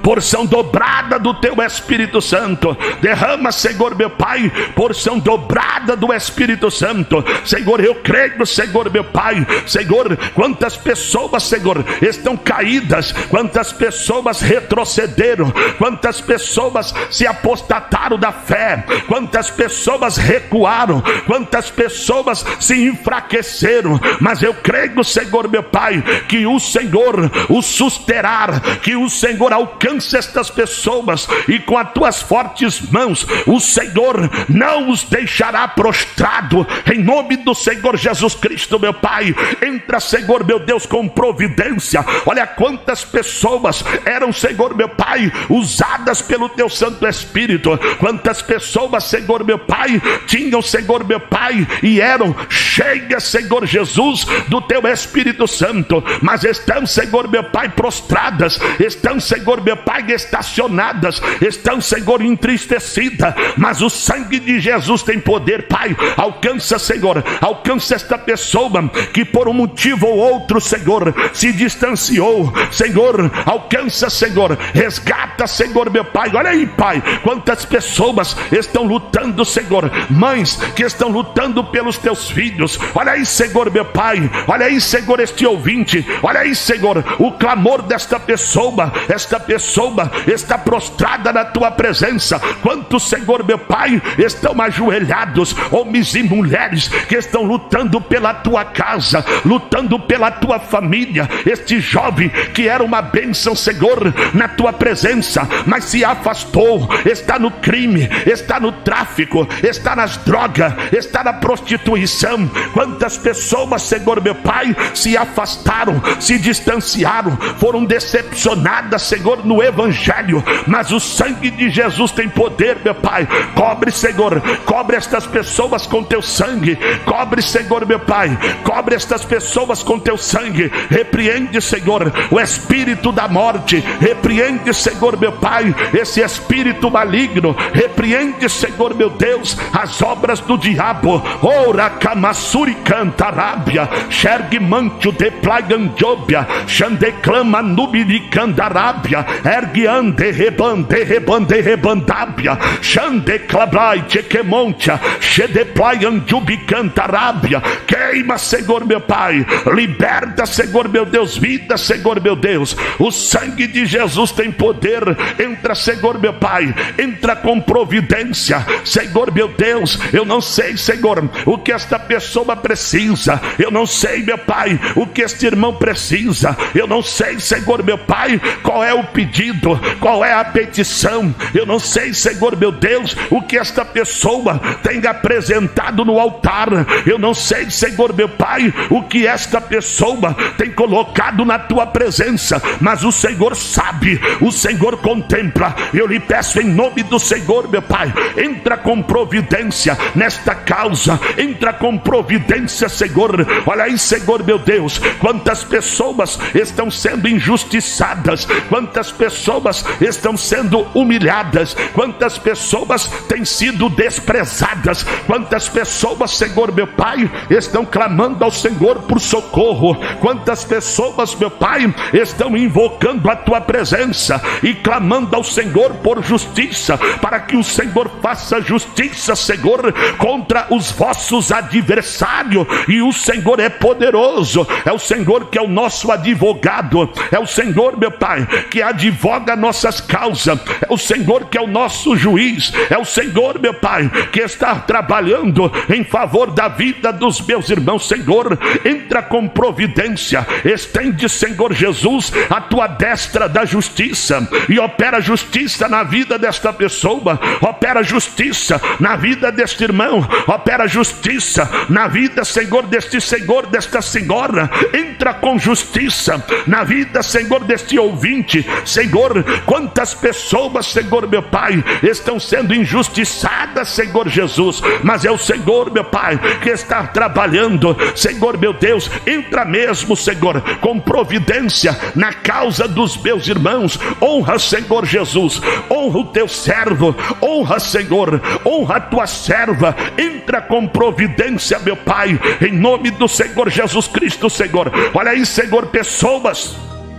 porção dobrada do teu Espírito Santo. Derrama, Senhor meu Pai, porção dobrada do Espírito Santo. Senhor, eu creio, Senhor meu Pai, Senhor, quantas pessoas, Senhor, estão caídas, quantas pessoas retrocederam, quantas pessoas se apostataram da fé, quantas pessoas recuaram, quantas pessoas se enfraqueceram, mas eu creio, Senhor meu Pai, que o Senhor os susterá, que o Senhor alcance estas pessoas e com as tuas fortes mãos o Senhor não os deixará prostrado, em nome do Senhor Jesus Cristo, meu Pai. Entra, Senhor meu Deus, com providência. Olha quantas pessoas eram, Senhor meu Pai, usadas pelo teu Santo Espírito, quantas pessoas, Senhor meu Pai, tinham, Senhor meu Pai, e eram cheias, Senhor Jesus, do teu Espírito Santo, mas estão, Senhor meu Pai, prostradas, estão, Senhor meu Pai, estacionadas, estão, Senhor, entristecidas, mas o sangue de Jesus tem poder, Pai. Alcança, Senhor, alcança esta pessoa que por um motivo ou outro, Senhor, se distanciou, Senhor, alcança, Senhor, resgata, Senhor meu Pai. Olha aí, Pai, quantas pessoas estão lutando, Senhor, mães que estão lutando pelos teus filhos. Olha aí, Senhor meu Pai, olha aí, Senhor, este ouvinte, olha aí, Senhor, o clamor desta pessoa. Esta pessoa está prostrada na tua presença. Quantos, Senhor meu Pai, estão ajoelhados, homens e mulheres que estão lutando pela tua casa, lutando pela tua família. Este jovem que era uma bênção, Senhor, na tua presença, mas se afastou, está no crime, está no tráfico, está nas drogas, está na prostituição. Quantas pessoas, Senhor meu Pai, se afastaram, se distanciaram, foram decepcionadas, Senhor, no Evangelho, mas o sangue de Jesus tem poder, meu Pai. Cobre, Senhor, cobre estas pessoas com teu sangue, cobre, Senhor meu Pai, cobre estas pessoas com teu sangue. Repreende, Senhor, o espírito da morte, repreende, Senhor meu Pai, esse espírito maligno, repreende, Senhor meu Deus, as obras do diabo. Ora Kamassuri cantarábia, xergue mantio de plagandjóbia, xandeclama nubili candarábia, ergue ande rebande rebandábia, xandeclablai chequemontia, xedeplai anjubi cantarábia. Queima, Senhor meu Pai, liberta, Senhor meu Deus, vida, Senhor meu Deus. O sangue de Jesus tem poder. Entra, Senhor meu Pai, entra com providência, Senhor meu Deus. Eu não sei, Senhor, o que esta pessoa precisa, eu não sei, meu Pai, o que este irmão precisa, eu não sei, Senhor meu Pai, qual é o pedido, qual é a petição, eu não sei, Senhor meu Deus, o que esta pessoa tem apresentado no altar, eu não sei, Senhor meu Pai, o que esta pessoa tem colocado na tua presença, mas o Senhor sabe, o Senhor contempla. Eu lhe peço em nome do Senhor meu Pai, entra com providência nesta causa, entra com providência, Senhor. Olha aí, Senhor meu Deus, quantas pessoas estão sendo injustiçadas, quantas pessoas estão sendo humilhadas, quantas pessoas têm sido desprezadas, quantas pessoas, Senhor meu Pai, estão clamando ao Senhor por socorro, quantas pessoas, meu Pai, estão invocando a tua presença e clamando ao Senhor por justiça, para que o Senhor faça justiça, Senhor, contra os vossos adversários. E o Senhor é poderoso, é o Senhor que é o nosso advogado, é o Senhor, meu Pai, que advoga nossas causas, é o Senhor que é o nosso juiz, é o Senhor, meu Pai, que está trabalhando em favor da vida dos meus irmãos. Senhor, entra com providência, estende, Senhor Jesus, a tua destra da justiça e opera justiça na vida desta pessoa, opera justiça na vida deste irmão, opera justiça na vida, Senhor, deste Senhor, desta senhora. Entra com justiça na vida, Senhor, deste ouvinte. Senhor, quantas pessoas, Senhor meu Pai, estão sendo injustiçadas, Senhor Jesus, mas é o Senhor, meu Pai, que está trabalhando. Senhor meu Deus, entra mesmo, Senhor, com providência na causa dos meus irmãos. Honra, Senhor Jesus, honra o teu servo, honra, Senhor, honra a tua serva. Entra com providência, meu Pai, em nome do Senhor Jesus Cristo, Senhor. Olha aí, Senhor, pessoas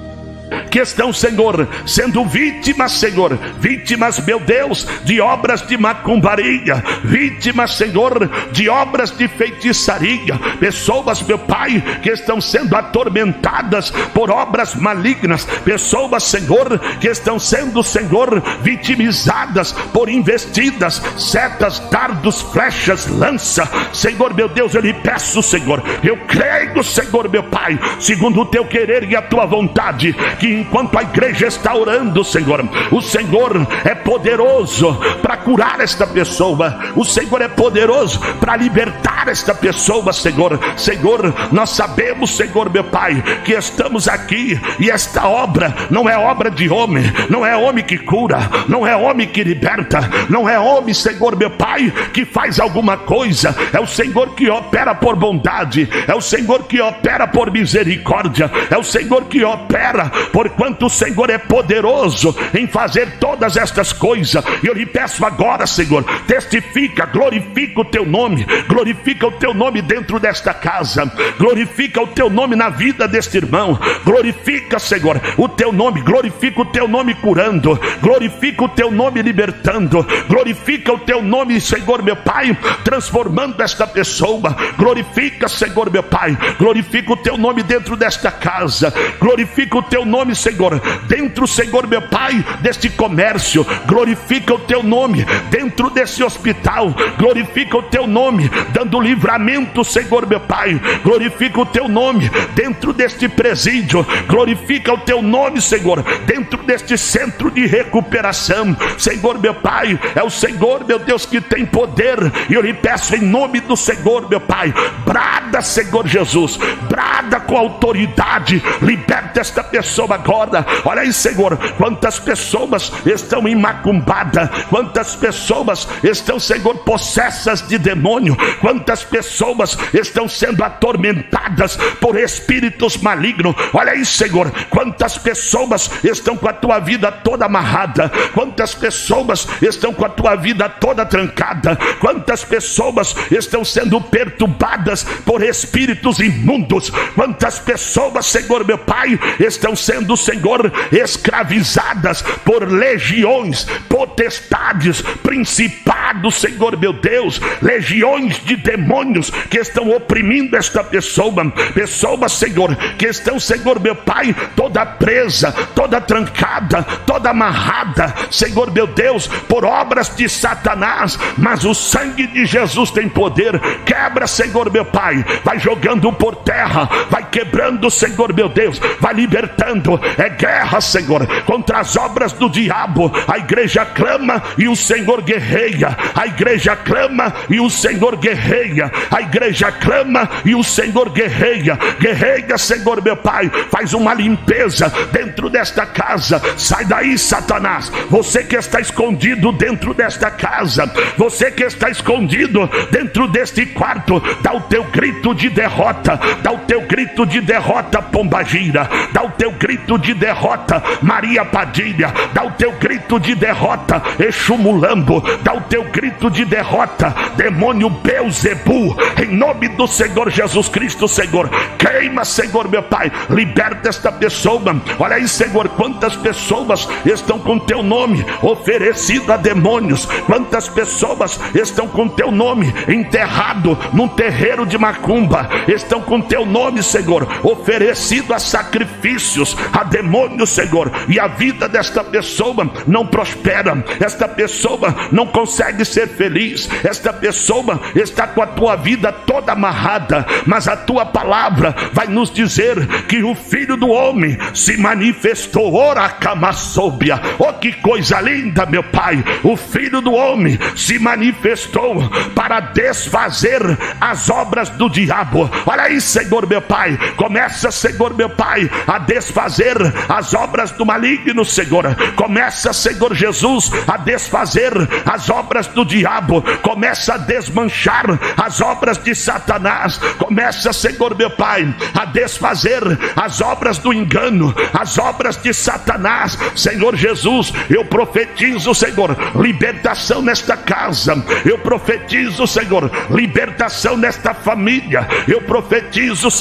que estão, Senhor, sendo vítimas, Senhor, vítimas, meu Deus, de obras de macumbaria, vítimas, Senhor, de obras de feitiçaria, pessoas, meu Pai, que estão sendo atormentadas por obras malignas, pessoas, Senhor, que estão sendo, Senhor, vitimizadas por investidas, setas, dardos, flechas, lança, Senhor, meu Deus, eu lhe peço, Senhor, eu creio, Senhor, meu Pai, segundo o teu querer e a tua vontade, que enquanto a igreja está orando, Senhor, o Senhor é poderoso para curar esta pessoa, o Senhor é poderoso para libertar esta pessoa, Senhor. Senhor, nós sabemos, Senhor, meu Pai, que estamos aqui e esta obra não é obra de homem, não é homem que cura, não é homem que liberta, não é homem, Senhor, meu Pai, que faz alguma coisa, é o Senhor que opera por bondade, é o Senhor que opera por misericórdia, é o Senhor que opera porquanto o Senhor é poderoso em fazer todas estas coisas. Eu lhe peço agora, Senhor, testifica, glorifica o teu nome, glorifica o teu nome dentro desta casa, glorifica o teu nome na vida deste irmão, glorifica, Senhor, o teu nome, glorifica o teu nome curando, glorifica o teu nome libertando, glorifica o teu nome, Senhor, meu Pai, transformando esta pessoa, glorifica, Senhor, meu Pai, glorifica o teu nome dentro desta casa, glorifica o teu nome, Senhor, dentro, Senhor, meu Pai, deste comércio, glorifica o teu nome dentro desse hospital, glorifica o teu nome, dando livramento, Senhor, meu Pai, glorifica o teu nome dentro deste presídio, glorifica o teu nome, Senhor, dentro deste centro de recuperação, Senhor, meu Pai, é o Senhor, meu Deus, que tem poder, e eu lhe peço em nome do Senhor, meu Pai, brada, Senhor Jesus, brada com autoridade, liberta esta pessoa agora. Olha aí, Senhor, quantas pessoas estão macumbadas, quantas pessoas estão, Senhor, possessas de demônio, quantas pessoas estão sendo atormentadas por espíritos malignos. Olha aí, Senhor, quantas pessoas estão com a tua vida toda amarrada, quantas pessoas estão com a tua vida toda trancada, quantas pessoas estão sendo perturbadas por espíritos imundos, quantas pessoas, Senhor, meu Pai, estão sendo, Senhor, escravizadas por legiões, potestades, principados, Senhor, meu Deus, legiões de demônios que estão oprimindo esta pessoa, pessoas, Senhor, que estão, Senhor, meu Pai, toda presa, toda trancada, toda amarrada, Senhor, meu Deus, por obras de Satanás, mas o sangue de Jesus tem poder. Quebra, Senhor, meu Pai, vai jogando por terra, vai quebrando, Senhor, meu Deus, vai libertando. É guerra, Senhor, contra as obras do diabo. A igreja clama e o Senhor guerreia, a igreja clama e o Senhor guerreia, a igreja clama e o Senhor guerreia, guerreia, Senhor, meu Pai, faz uma limpeza dentro desta casa. Sai daí, Satanás, você que está escondido dentro desta casa, você que está escondido dentro deste quarto, dá o teu grito de derrota, dá o teu grito de derrota, Pombagira, dá o teu grito de derrota, Maria Padilha, dá o teu grito de derrota, Exu Mulambo, dá o teu grito de derrota, demônio Beelzebu, em nome do Senhor Jesus Cristo, Senhor, queima, Senhor, meu Pai, liberta esta pessoa. Olha aí, Senhor, quantas pessoas estão com teu nome oferecido a demônios, quantas pessoas estão com teu nome enterrado num terreiro de macumba, estão com teu nome, Senhor, oferecido a sacrifícios a demônios, Senhor, e a vida desta pessoa não prospera, esta pessoa não consegue ser feliz, esta pessoa está com a tua vida toda amarrada, mas a tua palavra vai nos dizer que o Filho do Homem se manifestou. Ora, Camassobia, oh, que coisa linda, meu Pai, o Filho do Homem se manifestou para desfazer as obras do diabo. Olha aí, Senhor, meu Pai, começa, Senhor, meu Pai, a desfazer as obras do maligno, Senhor, começa, Senhor Jesus, a desfazer as obras do diabo, começa a desmanchar as obras de Satanás, começa, Senhor, meu Pai, a desfazer as obras do engano, as obras de Satanás. Senhor Jesus, eu profetizo, Senhor, libertação nesta casa, eu profetizo, Senhor, libertação nesta família, eu profetizo, Senhor,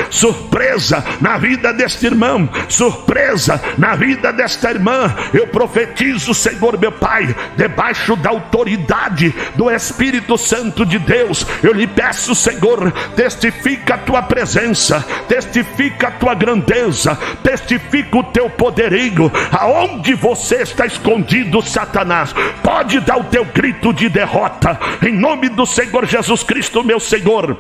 surpresa na vida deste irmão, surpresa na vida desta irmã. Eu profetizo, Senhor meu Pai, debaixo da autoridade do Espírito Santo de Deus, eu lhe peço, Senhor, testifica a tua presença, testifica a tua grandeza, testifica o teu poderio. Aonde você está escondido, Satanás, pode dar o teu grito de derrota, em nome do Senhor Jesus Cristo, meu Senhor.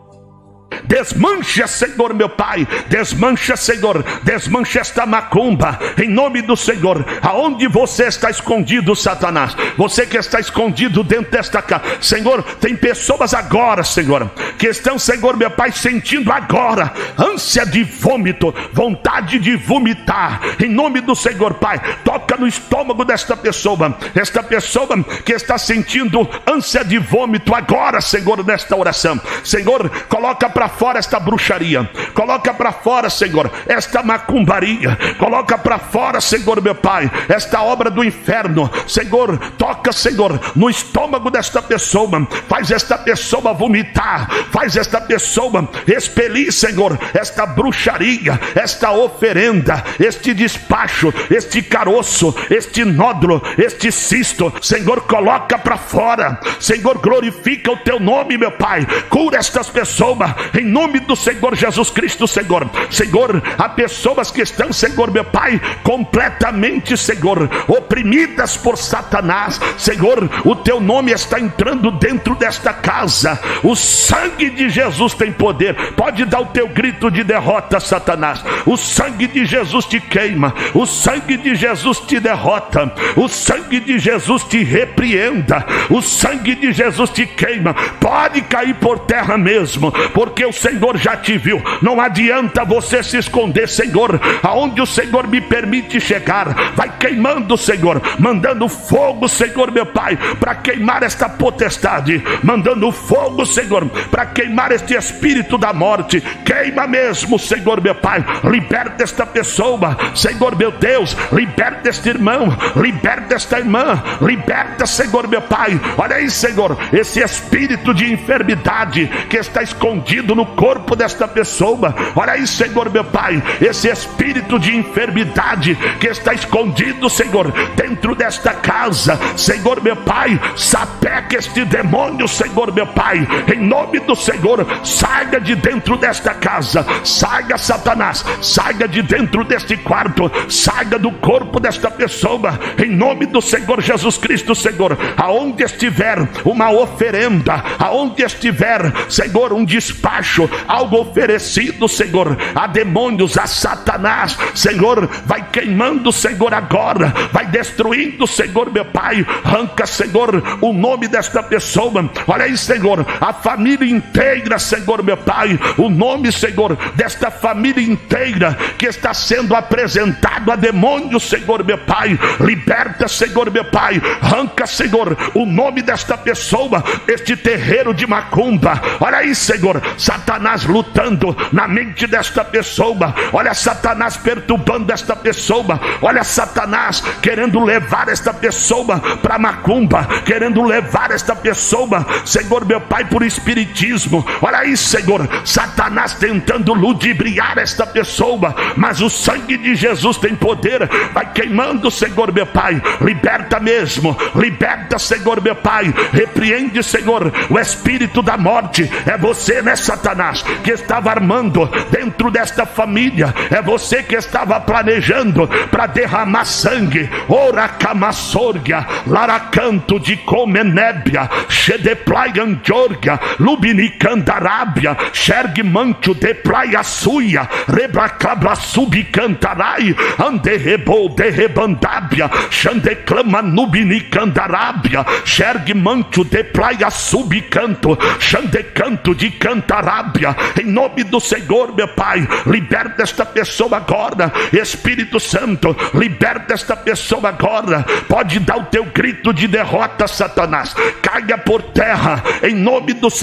Desmancha, Senhor meu Pai, desmancha, Senhor, desmancha esta macumba, em nome do Senhor. Aonde você está escondido, Satanás, você que está escondido dentro desta casa, Senhor, tem pessoas agora, Senhor, que estão, Senhor meu Pai, sentindo agora ânsia de vômito, vontade de vomitar, em nome do Senhor, Pai, toca no estômago desta pessoa, esta pessoa que está sentindo ânsia de vômito agora, Senhor, nesta oração, Senhor, coloca para fora esta bruxaria, coloca para fora, Senhor, esta macumbaria, coloca para fora, Senhor meu Pai, esta obra do inferno, Senhor, toca, Senhor, no estômago desta pessoa, faz esta pessoa vomitar, faz esta pessoa expelir, Senhor, esta bruxaria, esta oferenda, este despacho, este caroço, este nódulo, este cisto, Senhor, coloca para fora, Senhor, glorifica o teu nome, meu Pai, cura estas pessoas, em nome do Senhor Jesus Cristo, Senhor. Senhor, há pessoas que estão, Senhor meu Pai, completamente, Senhor, oprimidas por Satanás, Senhor, o teu nome está entrando dentro desta casa, o sangue de Jesus tem poder, pode dar o teu grito de derrota, Satanás, o sangue de Jesus te queima, o sangue de Jesus te derrota, o sangue de Jesus te repreenda, o sangue de Jesus te queima, pode cair por terra mesmo, porque o Senhor já te viu, não adianta você se esconder, Senhor, aonde o Senhor me permite chegar, vai queimando, Senhor, mandando fogo, Senhor meu Pai, para queimar esta potestade, mandando fogo, Senhor, para queimar este espírito da morte, queima mesmo, Senhor meu Pai, liberta esta pessoa, Senhor meu Deus, liberta este irmão, liberta esta irmã, liberta, Senhor meu Pai, olha aí, Senhor, esse espírito de enfermidade que está escondido no corpo desta pessoa, olha aí, Senhor meu Pai, esse espírito de enfermidade que está escondido, Senhor, dentro desta casa, Senhor meu Pai, sapeca este demônio, Senhor meu Pai, em nome do Senhor, saia de dentro desta casa, saia, Satanás, saia de dentro deste quarto, saia do corpo desta pessoa, em nome do Senhor Jesus Cristo, Senhor, aonde estiver uma oferenda, aonde estiver, Senhor, um despacho, algo oferecido, Senhor, a demônios, a Satanás, Senhor, vai queimando, Senhor, agora, vai destruindo, Senhor meu Pai, arranca, Senhor, o nome desta pessoa, olha aí, Senhor, a família inteira, Senhor meu Pai, o nome, Senhor, desta família inteira que está sendo apresentado a demônios, Senhor meu Pai, liberta, Senhor meu Pai, arranca, Senhor, o nome desta pessoa, este terreiro de macumba, olha aí, Senhor, Satanás lutando na mente desta pessoa, olha Satanás perturbando esta pessoa, olha Satanás querendo levar esta pessoa para macumba, querendo levar esta pessoa, Senhor meu Pai, por espiritismo, olha aí, Senhor, Satanás tentando ludibriar esta pessoa, mas o sangue de Jesus tem poder, vai queimando, Senhor meu Pai, liberta mesmo, liberta, Senhor meu Pai, repreende, Senhor, o espírito da morte, é você, né, Satanás, que estava armando dentro desta família, é você que estava planejando para derramar sangue, ora camassorgia, laracanto de comenébia, chedeplaian jorgia, lubinicandarábia, xergue mancho de praia suia, rebracabra subcantarai, anderrebou de rebandábia, xandeclama nubinicandarábia, xergue mancho de praia subcanto, xandecanto de cantarábia, em nome do Senhor meu Pai, liberta esta pessoa agora, Espírito Santo, liberta esta pessoa agora, pode dar o teu grito de derrota, Satanás, caia por terra, em nome do Senhor Jesus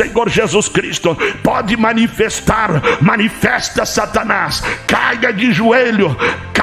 Jesus Cristo. Pode manifestar, manifesta, Satanás, caia de joelho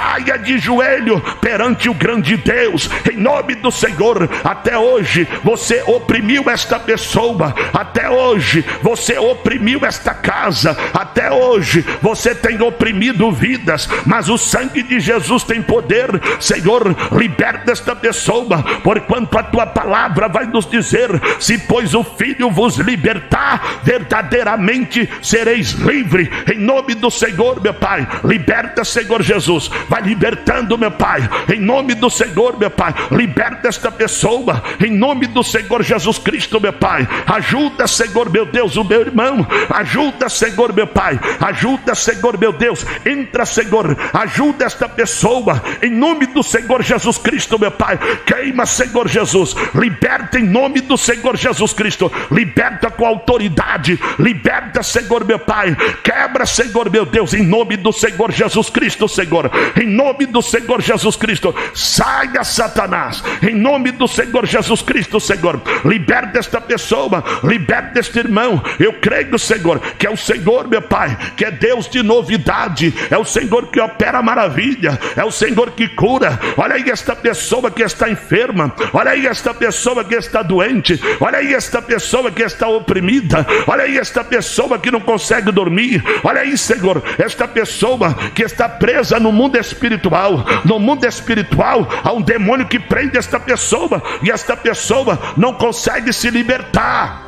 perante o grande Deus, em nome do Senhor. Até hoje você oprimiu esta pessoa, até hoje você oprimiu esta casa, até hoje você tem oprimido vidas, mas o sangue de Jesus tem poder. Senhor, liberta esta pessoa, porquanto a tua palavra vai nos dizer: se pois o Filho vos libertar, verdadeiramente sereis livre. Em nome do Senhor, meu Pai, liberta, Senhor Jesus, vai libertando, meu Pai, em nome do Senhor, meu Pai, liberta esta pessoa, em nome do Senhor Jesus Cristo, meu Pai. Ajuda, Senhor meu Deus, o meu irmão, ajuda, Senhor meu Pai, ajuda, Senhor meu Deus, entra, Senhor, ajuda esta pessoa, em nome do Senhor Jesus Cristo, meu Pai. Queima, Senhor Jesus, liberta em nome do Senhor Jesus Cristo, liberta com autoridade, liberta, Senhor meu Pai, quebra, Senhor meu Deus, em nome do Senhor Jesus Cristo, Senhor, em nome do Senhor Jesus Cristo. Saia, Satanás, em nome do Senhor Jesus Cristo, Senhor. Liberta esta pessoa, liberta este irmão. Eu creio, Senhor, que é o Senhor, meu Pai, que é Deus de novidade, é o Senhor que opera maravilha, é o Senhor que cura. Olha aí esta pessoa que está enferma, olha aí esta pessoa que está doente, olha aí esta pessoa que está oprimida, olha aí esta pessoa que não consegue dormir, olha aí, Senhor, esta pessoa que está presa no mundo espiritual. No mundo espiritual há um demônio que prende esta pessoa, e esta pessoa não consegue se libertar.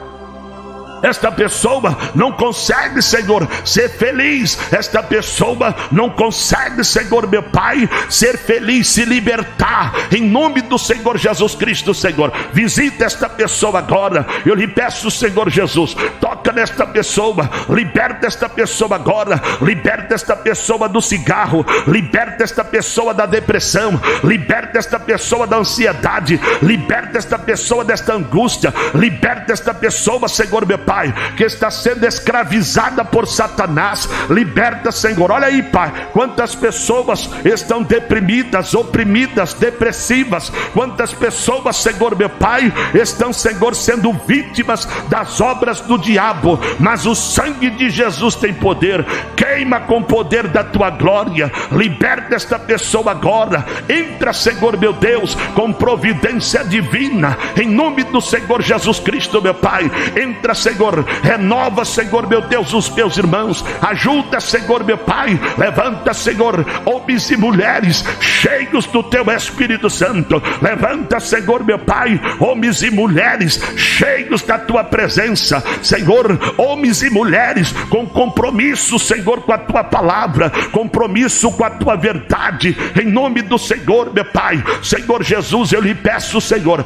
Esta pessoa não consegue, Senhor, ser feliz. Esta pessoa não consegue, Senhor meu Pai, ser feliz, se libertar. Em nome do Senhor Jesus Cristo, Senhor, visita esta pessoa agora. Eu lhe peço, Senhor Jesus, toca nesta pessoa, liberta esta pessoa agora, liberta esta pessoa do cigarro, liberta esta pessoa da depressão, liberta esta pessoa da ansiedade, liberta esta pessoa desta angústia, liberta esta pessoa, Senhor meu Pai, que está sendo escravizada por Satanás. Liberta, Senhor. Olha aí, Pai, quantas pessoas estão deprimidas, oprimidas, depressivas. Quantas pessoas, Senhor meu Pai, estão, Senhor, sendo vítimas das obras do diabo. Mas o sangue de Jesus tem poder. Queima com o poder da tua glória. Liberta esta pessoa agora. Entra, Senhor meu Deus, com providência divina, em nome do Senhor Jesus Cristo, meu Pai. Entra, Senhor, renova, Senhor meu Deus, os meus irmãos. Ajuda, Senhor meu Pai. Levanta, Senhor, homens e mulheres cheios do teu Espírito Santo. Levanta, Senhor meu Pai, homens e mulheres cheios da tua presença, Senhor. Homens e mulheres com compromisso, Senhor, com a tua palavra, compromisso com a tua verdade, em nome do Senhor meu Pai. Senhor Jesus, eu lhe peço, Senhor,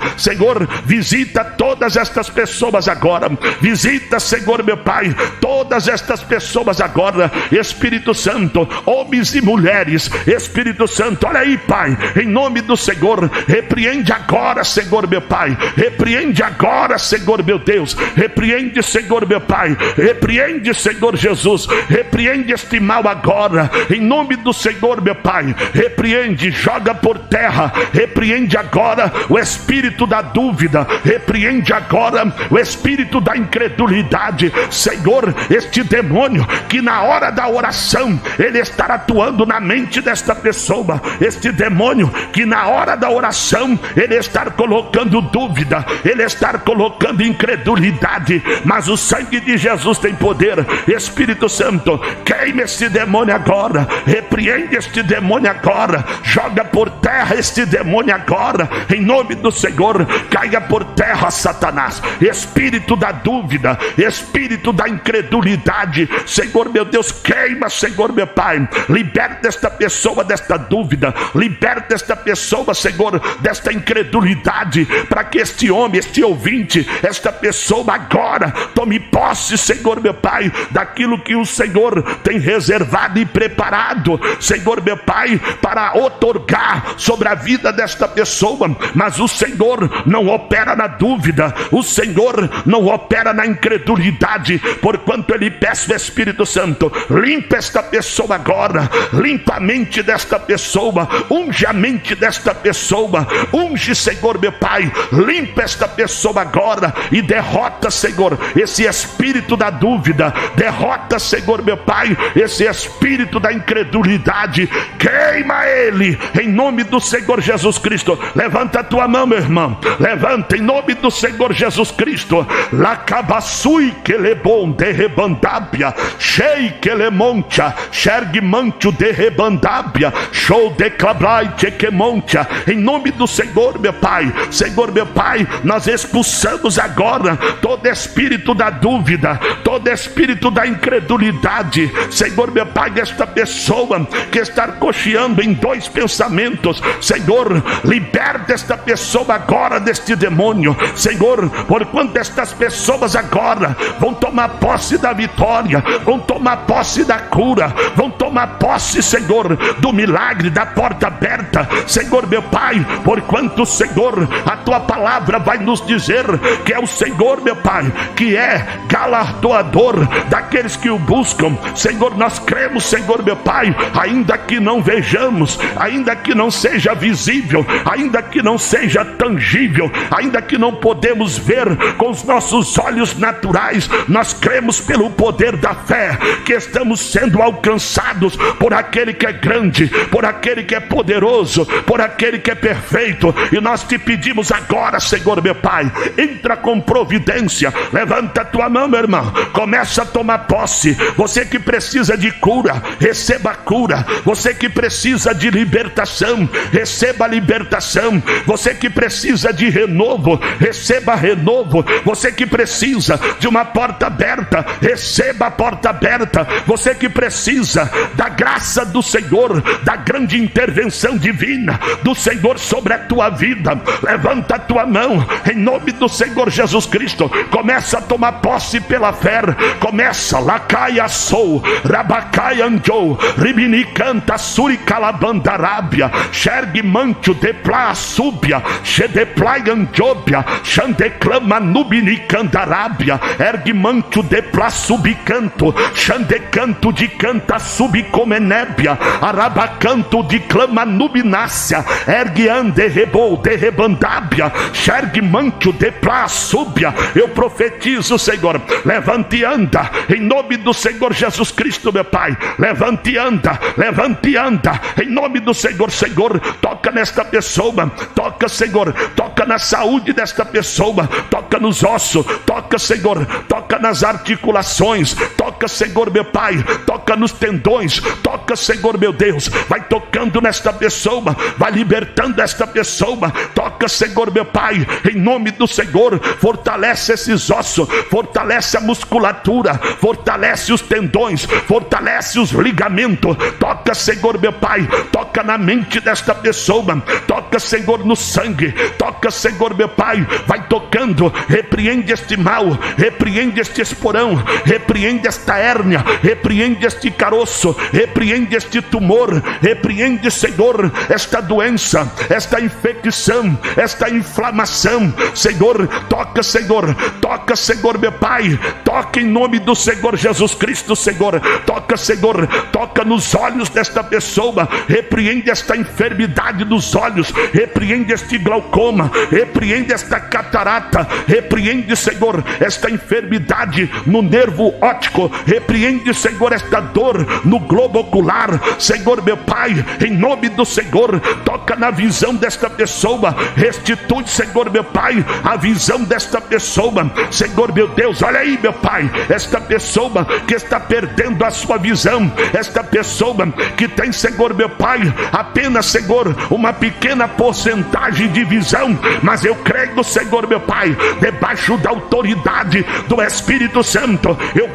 visita todas estas pessoas agora. Visita, Senhor meu Pai, todas estas pessoas agora. Espírito Santo, homens e mulheres, Espírito Santo, olha aí, Pai, em nome do Senhor, repreende agora, Senhor meu Pai, repreende agora, Senhor meu Deus, repreende, Senhor meu Pai, repreende, Senhor Jesus, repreende este mal agora, em nome do Senhor meu Pai, repreende, joga por terra, repreende agora o espírito da dúvida, repreende agora o espírito da incredulidade, Senhor. Este demônio que na hora da oração ele estará atuando na mente desta pessoa, este demônio que na hora da oração ele está colocando dúvida, ele está colocando incredulidade, mas o sangue de Jesus tem poder. Espírito Santo, queima este demônio agora, repreende este demônio agora, joga por terra este demônio agora, em nome do Senhor. Caia por terra, Satanás, espírito da dúvida, espírito da incredulidade, Senhor meu Deus, queima, Senhor meu Pai. Liberta esta pessoa desta dúvida, liberta esta pessoa, Senhor, desta incredulidade, para que este homem, este ouvinte, esta pessoa agora tome posse, Senhor meu Pai, daquilo que o Senhor tem reservado e preparado, Senhor meu Pai, para outorgar sobre a vida desta pessoa. Mas o Senhor não opera na dúvida, o Senhor não opera na na incredulidade, porquanto eu lhe peço, Espírito Santo, limpa esta pessoa agora, limpa a mente desta pessoa, unge a mente desta pessoa, unge, Senhor meu Pai, limpa esta pessoa agora e derrota, Senhor, esse espírito da dúvida, derrota, Senhor meu Pai, esse espírito da incredulidade, queima ele, em nome do Senhor Jesus Cristo. Levanta a tua mão, meu irmão, levanta em nome do Senhor Jesus Cristo. Lacabassui que le bom de rebandabia, shei que le moncha, xergue mancho de rebandabia, show de clabrai que moncha, em nome do Senhor meu Pai. Senhor meu Pai, nós expulsamos agora todo espírito da dúvida, todo espírito da incredulidade, Senhor meu Pai, desta pessoa que está cocheando em dois pensamentos. Senhor, liberta esta pessoa agora deste demônio, Senhor, porquanto estas pessoas agora vão tomar posse da vitória, vão tomar posse da cura, vão tomar posse, Senhor, do milagre, da porta aberta, Senhor meu Pai, porquanto, Senhor, a tua palavra vai nos dizer que é o Senhor meu Pai que é galardoador daqueles que o buscam. Senhor, nós cremos, Senhor meu Pai, ainda que não vejamos, ainda que não seja visível, ainda que não seja tangível, ainda que não podemos ver com os nossos olhos naturais, nós cremos pelo poder da fé que estamos sendo alcançados por aquele que é grande, por aquele que é poderoso, por aquele que é perfeito. E nós te pedimos agora, Senhor meu Pai, entra com providência, levanta a tua mão, meu irmão, começa a tomar posse. Você que precisa de cura, receba a cura. Você que precisa de libertação, receba a libertação. Você que precisa de renovo, receba renovo. Você que precisa de uma porta aberta, receba a porta aberta. Você que precisa da graça do Senhor, da grande intervenção divina do Senhor sobre a tua vida, levanta a tua mão em nome do Senhor Jesus Cristo. Começa a tomar posse pela fé. Começa, lacaia sou, rabacaia anjou, ribini canta suri calabandarábia, xergue mancho de plá súbia, xedeplai anjobia, xandeclama nubini candarábia, ergue mancho de plá subicanto, xandecanto de canta subicomenébia, arabacanto de clama nubinácia, ergue ande rebou de rebandábia, xergue mancho de plá súbia. Eu profetizo, Senhor, levante e anda, em nome do Senhor Jesus Cristo, meu Pai. Levante e anda, em nome do Senhor. Senhor, toca nesta pessoa, toca, Senhor, toca na saúde desta pessoa, toca nos ossos, toca, Senhor, toca nas articulações, toca, Senhor, meu Pai, toca nos tendões, toca, Senhor, meu Deus, vai tocando nesta pessoa, vai libertando esta pessoa, toca, Senhor, meu Pai, em nome do Senhor. Fortalece esses ossos, fortalece a musculatura, fortalece os tendões, fortalece os ligamentos, toca, Senhor meu Pai, toca na mente desta pessoa, toca, Senhor, no sangue, toca, Senhor meu Pai, vai tocando, repreende este mal, repreende este esporão, repreende esta hérnia, repreende este caroço, repreende este tumor, repreende, Senhor, esta doença, esta infecção, esta inflamação. Senhor, toca, Senhor meu Pai, toca em nome do Senhor Jesus Cristo. Senhor, toca nos olhos desta pessoa, repreende esta enfermidade dos olhos, repreende este glaucoma, repreende esta catarata, repreende, Senhor, esta enfermidade no nervo óptico, repreende, Senhor, esta dor no globo ocular. Senhor meu Pai, em nome do Senhor, toca na visão desta pessoa, restitui, Senhor meu Pai, a visão desta pessoa. Senhor meu Deus, olha aí, meu Pai, esta pessoa que está perdendo a sua visão, esta pessoa que tem, Senhor meu Pai, apenas, Senhor, uma pequena porcentagem de visão, mas eu creio, Senhor meu Pai, debaixo da autoridade do Espírito Santo, eu profetizo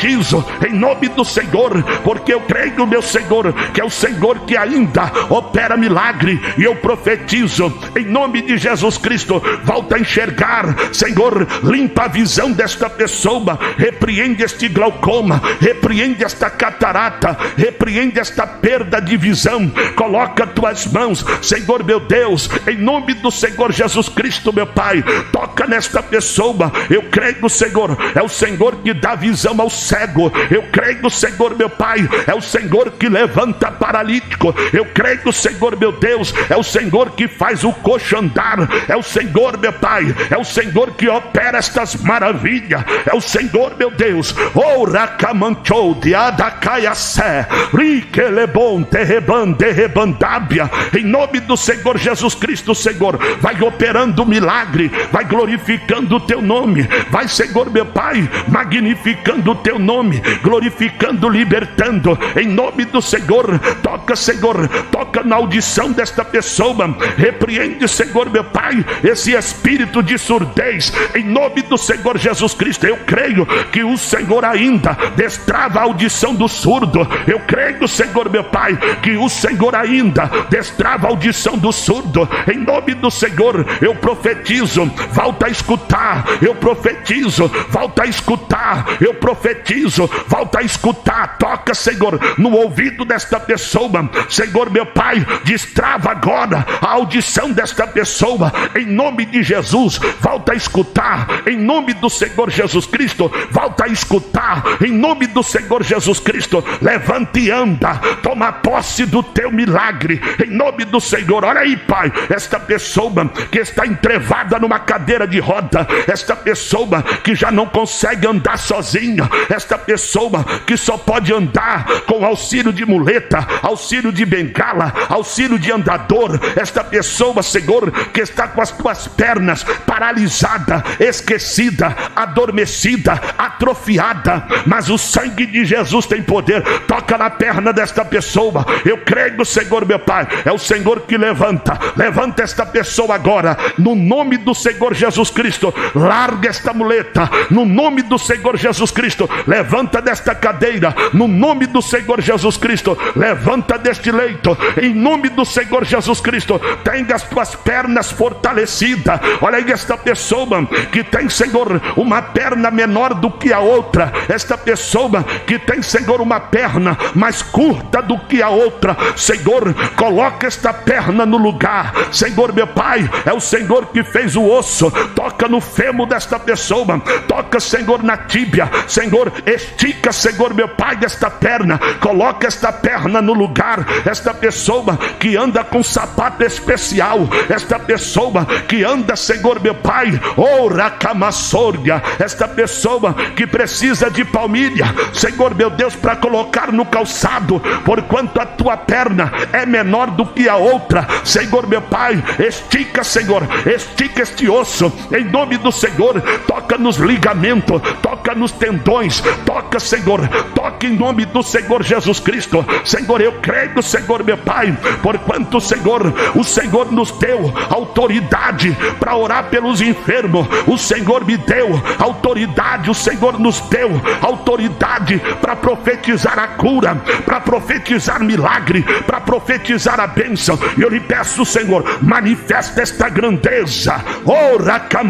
profetizo em nome do Senhor, porque eu creio, meu Senhor, que é o Senhor que ainda opera milagre, e eu profetizo em nome de Jesus Cristo, volta a enxergar, Senhor, limpa a visão desta pessoa, repreende este glaucoma, repreende esta catarata, repreende esta perda de visão, coloca tuas mãos, Senhor meu Deus, em nome do Senhor Jesus Cristo, meu Pai, toca nesta pessoa. Eu creio, Senhor, é o Senhor que dá visão ao cego. Eu creio, Senhor meu Pai, é o Senhor que levanta paralítico. Eu creio, Senhor meu Deus, é o Senhor que faz o coxo andar. É o Senhor meu Pai, é o Senhor que opera estas maravilhas. É o Senhor meu Deus. Oh, racamanchou de adacaiassé, riquelebon terrebande rebandábia. Em nome do Senhor Jesus Cristo, Senhor, vai operando milagre, vai glorificando o teu nome, vai, Senhor meu Pai, magnificando o teu nome, glorificando, libertando, em nome do Senhor. Toca, Senhor, toca na audição desta pessoa, repreende, Senhor meu Pai, esse espírito de surdez, em nome do Senhor Jesus Cristo. Eu creio que o Senhor ainda destrava a audição do surdo. Eu creio, Senhor meu Pai, que o Senhor ainda destrava a audição do surdo. Em nome do Senhor, eu profetizo, volta a escutar. Eu profetizo, volta a escutar. Eu profetizo, volta a escutar. Toca, Senhor, no ouvido desta pessoa, Senhor meu Pai, destrava agora a audição desta pessoa, em nome de Jesus. Volta a escutar, em nome do Senhor Jesus Cristo. Volta a escutar, em nome do Senhor Jesus Cristo. Levanta e anda, toma posse do teu milagre, em nome do Senhor. Olha aí, Pai, esta pessoa que está entrevada numa cadeira de roda, esta pessoa que já não consegue andar sozinha, esta pessoa que só pode andar com auxílio de muleta, auxílio de bengala, auxílio de andador, esta pessoa, Senhor, que está com as tuas pernas paralisada, esquecida, adormecida, atrofiada, mas o sangue de Jesus tem poder. Toca na perna desta pessoa. Eu creio, Senhor meu Pai, é o Senhor que levanta esta pessoa agora, no nome do Senhor Jesus Cristo. Larga esta muleta, no nome do Senhor Jesus Cristo. Levanta desta cadeira, no nome do Senhor Jesus Cristo. Levanta deste leito, em nome do Senhor Jesus Cristo. Tenha as tuas pernas fortalecidas. Olha aí esta pessoa que tem, Senhor, uma perna menor do que a outra, esta pessoa que tem, Senhor, uma perna mais curta do que a outra, Senhor, coloca esta perna no lugar, Senhor meu Pai, é o Senhor que fez o osso. Toca no fêmur desta pessoa, toca, Senhor, na tíbia, Senhor, estica, Senhor meu Pai, desta perna, coloca esta perna no lugar. Esta pessoa que anda com sapato especial, esta pessoa que anda, Senhor meu Pai, oh, racamassordia, esta pessoa que precisa de palmilha, Senhor meu Deus, para colocar no calçado, porquanto a tua perna é menor do que a outra, Senhor meu Pai, estica, Senhor, estica este osso, em nome do Senhor. Toca nos ligamentos, toca nos tendões, toca, Senhor, toca em nome do Senhor Jesus Cristo. Senhor, eu creio, Senhor meu Pai, porquanto, Senhor, o Senhor nos deu autoridade para orar pelos enfermos. O Senhor me deu autoridade, o Senhor nos deu autoridade para profetizar a cura, para profetizar milagre, para profetizar a bênção. Eu lhe peço, Senhor, manifesta esta grandeza. Oh,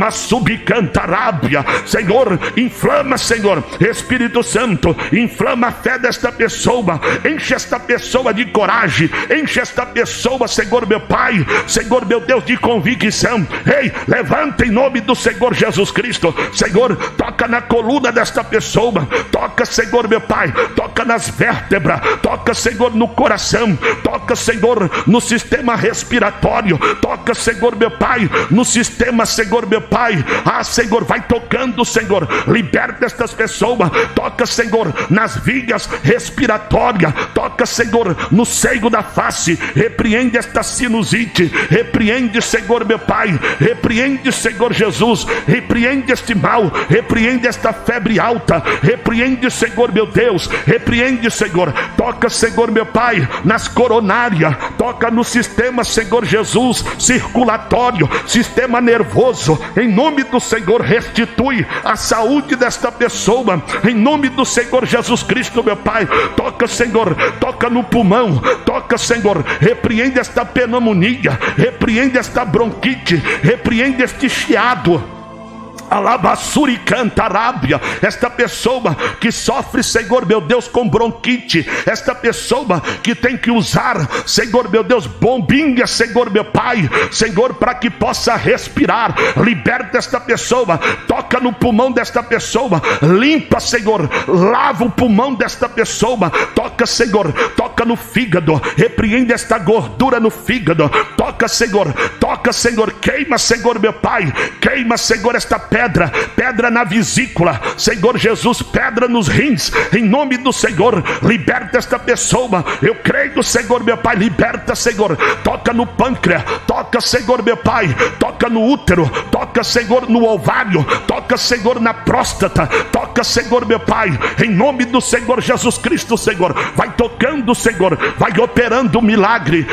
racamassubicantarábia, Senhor, inflama, Senhor, Espírito Santo, inflama a fé desta pessoa, enche esta pessoa de coragem, enche esta pessoa, Senhor meu Pai, Senhor meu Deus, de convicção. Ei, levanta em nome do Senhor Jesus Cristo. Senhor, toca na coluna desta pessoa, toca, Senhor meu Pai, toca nas vértebras, toca, Senhor, no coração, toca, Senhor, no sistema respiratório, toca, Senhor meu Pai, no sistema, Senhor meu Pai. Ah, Senhor, vai tocando, Senhor, liberta estas pessoas. Toca, Senhor, nas vias respiratórias, toca, Senhor, no seio da face, repreende esta sinusite, repreende, Senhor meu Pai, repreende, Senhor Jesus, repreende este mal, repreende esta febre alta, repreende, Senhor meu Deus, repreende, Senhor. Toca, Senhor meu Pai, nas coronárias, toca no sistema, Senhor Jesus, circulatório, sistema nervoso, em nome do Senhor. Restitui a saúde desta pessoa, em nome do Senhor Jesus Cristo, meu Pai. Toca, Senhor, toca no pulmão, toca, Senhor, repreende esta pneumonia, repreende esta bronquite, repreende este chiado. Alabassuri cantarábia, esta pessoa que sofre, Senhor meu Deus, com bronquite, esta pessoa que tem que usar, Senhor meu Deus, bombinha, Senhor meu Pai, Senhor, para que possa respirar, liberta esta pessoa, toca no pulmão desta pessoa, limpa, Senhor, lava o pulmão desta pessoa, toca, Senhor, toca no fígado, repreende esta gordura no fígado, toca, Senhor, queima, Senhor meu Pai, queima, Senhor, esta pedra na vesícula, Senhor Jesus, pedra nos rins, em nome do Senhor, liberta esta pessoa, eu creio, Senhor meu Pai, liberta, Senhor, toca no pâncreas, toca, Senhor meu Pai, toca no útero, toca, Senhor, no ovário, toca, Senhor, na próstata, toca, Senhor meu Pai, em nome do Senhor Jesus Cristo, Senhor, vai tocando, Senhor, vai operando o milagre,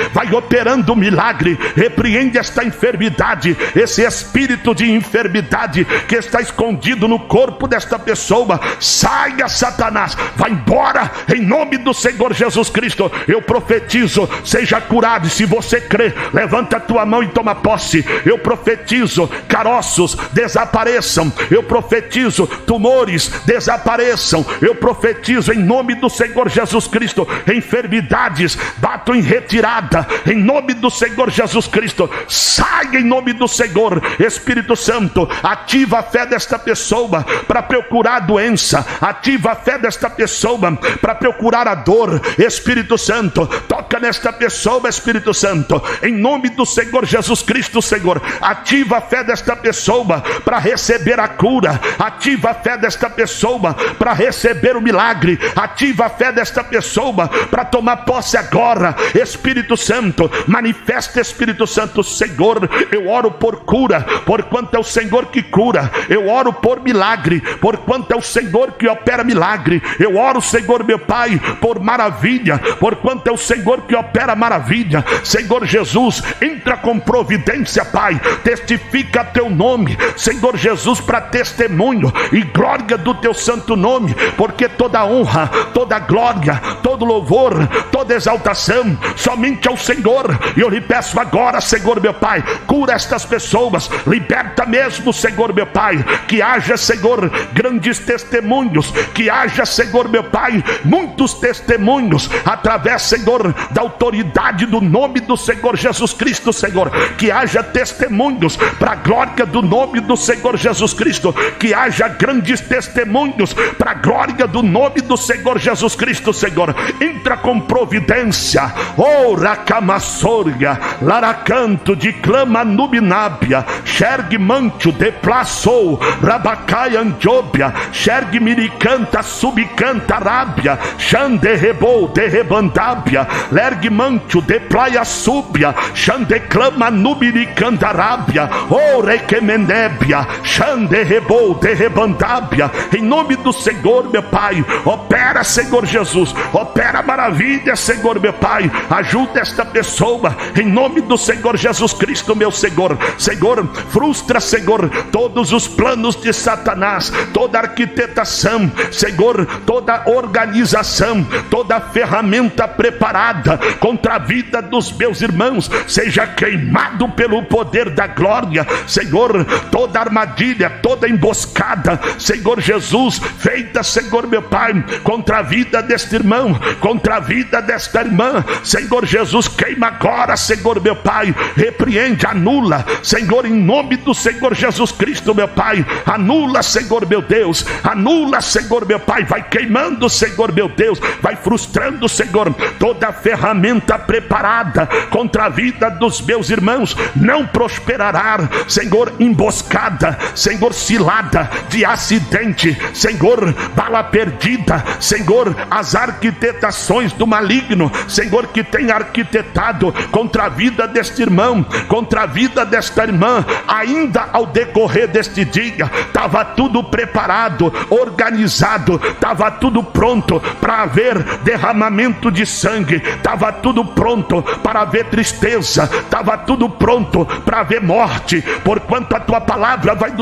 repreende esta enfermidade, esse espírito de enfermidade que está escondido no corpo desta pessoa, saia, Satanás, vai embora, em nome do Senhor Jesus Cristo. Eu profetizo, seja curado, e se você crê, levanta a tua mão e toma posse. Eu profetizo, caroços desapareçam, eu profetizo, tumores desapareçam, eu profetizo em nome do Senhor Jesus Cristo, enfermidades batam em retirada, em nome do Senhor Jesus Cristo, saia em nome do Senhor. Espírito Santo, ativa a fé desta pessoa para procurar a doença, ativa a fé desta pessoa para procurar a dor. Espírito Santo, toca nesta pessoa, Espírito Santo, em nome do Senhor Jesus Cristo, Senhor, ativa a fé desta pessoa para receber a cura, ativa a fé desta pessoa para receber o milagre, ativa a fé desta pessoa para tomar posse agora. Espírito Santo, manifesta, Espírito Santo, Senhor, eu oro por cura, por quanto é o Senhor que cura, eu oro por milagre, por quanto é o Senhor que opera milagre, eu oro, Senhor meu Pai, por maravilha, por quanto é o Senhor que opera maravilha. Senhor Jesus, entra com providência, Pai, testifica teu nome, Senhor Jesus, para testemunho e glória do teu santo nome, porque toda honra, toda glória, todo louvor, toda exaltação somente ao Senhor. E eu lhe peço agora, Senhor meu Pai, cura estas pessoas, liberta mesmo, Senhor meu Pai, que haja, Senhor, grandes testemunhos, que haja, Senhor meu Pai, muitos testemunhos, através, Senhor, da autoridade do nome do Senhor Jesus Cristo, Senhor, que haja testemunhos para a glória do nome do Senhor Jesus Cristo, que haja grandes testemunhos para a glória do nome do Senhor Jesus Cristo, Senhor, entra com providência, ora camassorga, laracanto de clama nubinábia, xergue mantio de plaçou, rabacai andióbia, xergue miricanta, subicanta rábia, xande rebou de rebandábia, lergue mantio de praia súbia, xande clama nubiricanta rábia, ore que menébia, xande rebou de rebandábia, em nome do Senhor meu Pai, opera, Senhor Jesus, opera maravilha, Senhor meu Pai, ajuda esta pessoa, em nome do Senhor Jesus Cristo, meu Senhor. Senhor, frustra, Senhor, todos os planos de Satanás, toda arquitetação, Senhor, toda organização, toda ferramenta preparada contra a vida dos meus irmãos, seja queimado pelo poder da glória, Senhor, toda armadilha, toda emboscada, Senhor Jesus, feita, Senhor meu Pai, contra a vida deste irmão, contra a vida desta irmã, Senhor Jesus, queima agora, Senhor meu Pai, repreende, anula, Senhor, em nome do Senhor Jesus Cristo, meu Pai, anula, Senhor meu Deus, anula, Senhor meu Pai, vai queimando, Senhor meu Deus, vai frustrando, Senhor, toda a ferramenta preparada contra a vida dos meus irmãos, não prosperará, Senhor, emboscada, Senhor, cilada de acidente, Senhor, bala perdida, Senhor, as arquitetações do maligno, Senhor, que tem arquitetado contra a vida deste irmão, contra a vida desta irmã, ainda ao decorrer deste dia, estava tudo preparado, organizado, estava tudo pronto para haver derramamento de sangue, estava tudo pronto para haver tristeza, estava tudo pronto para haver morte, porquanto a tua palavra vai nos dizer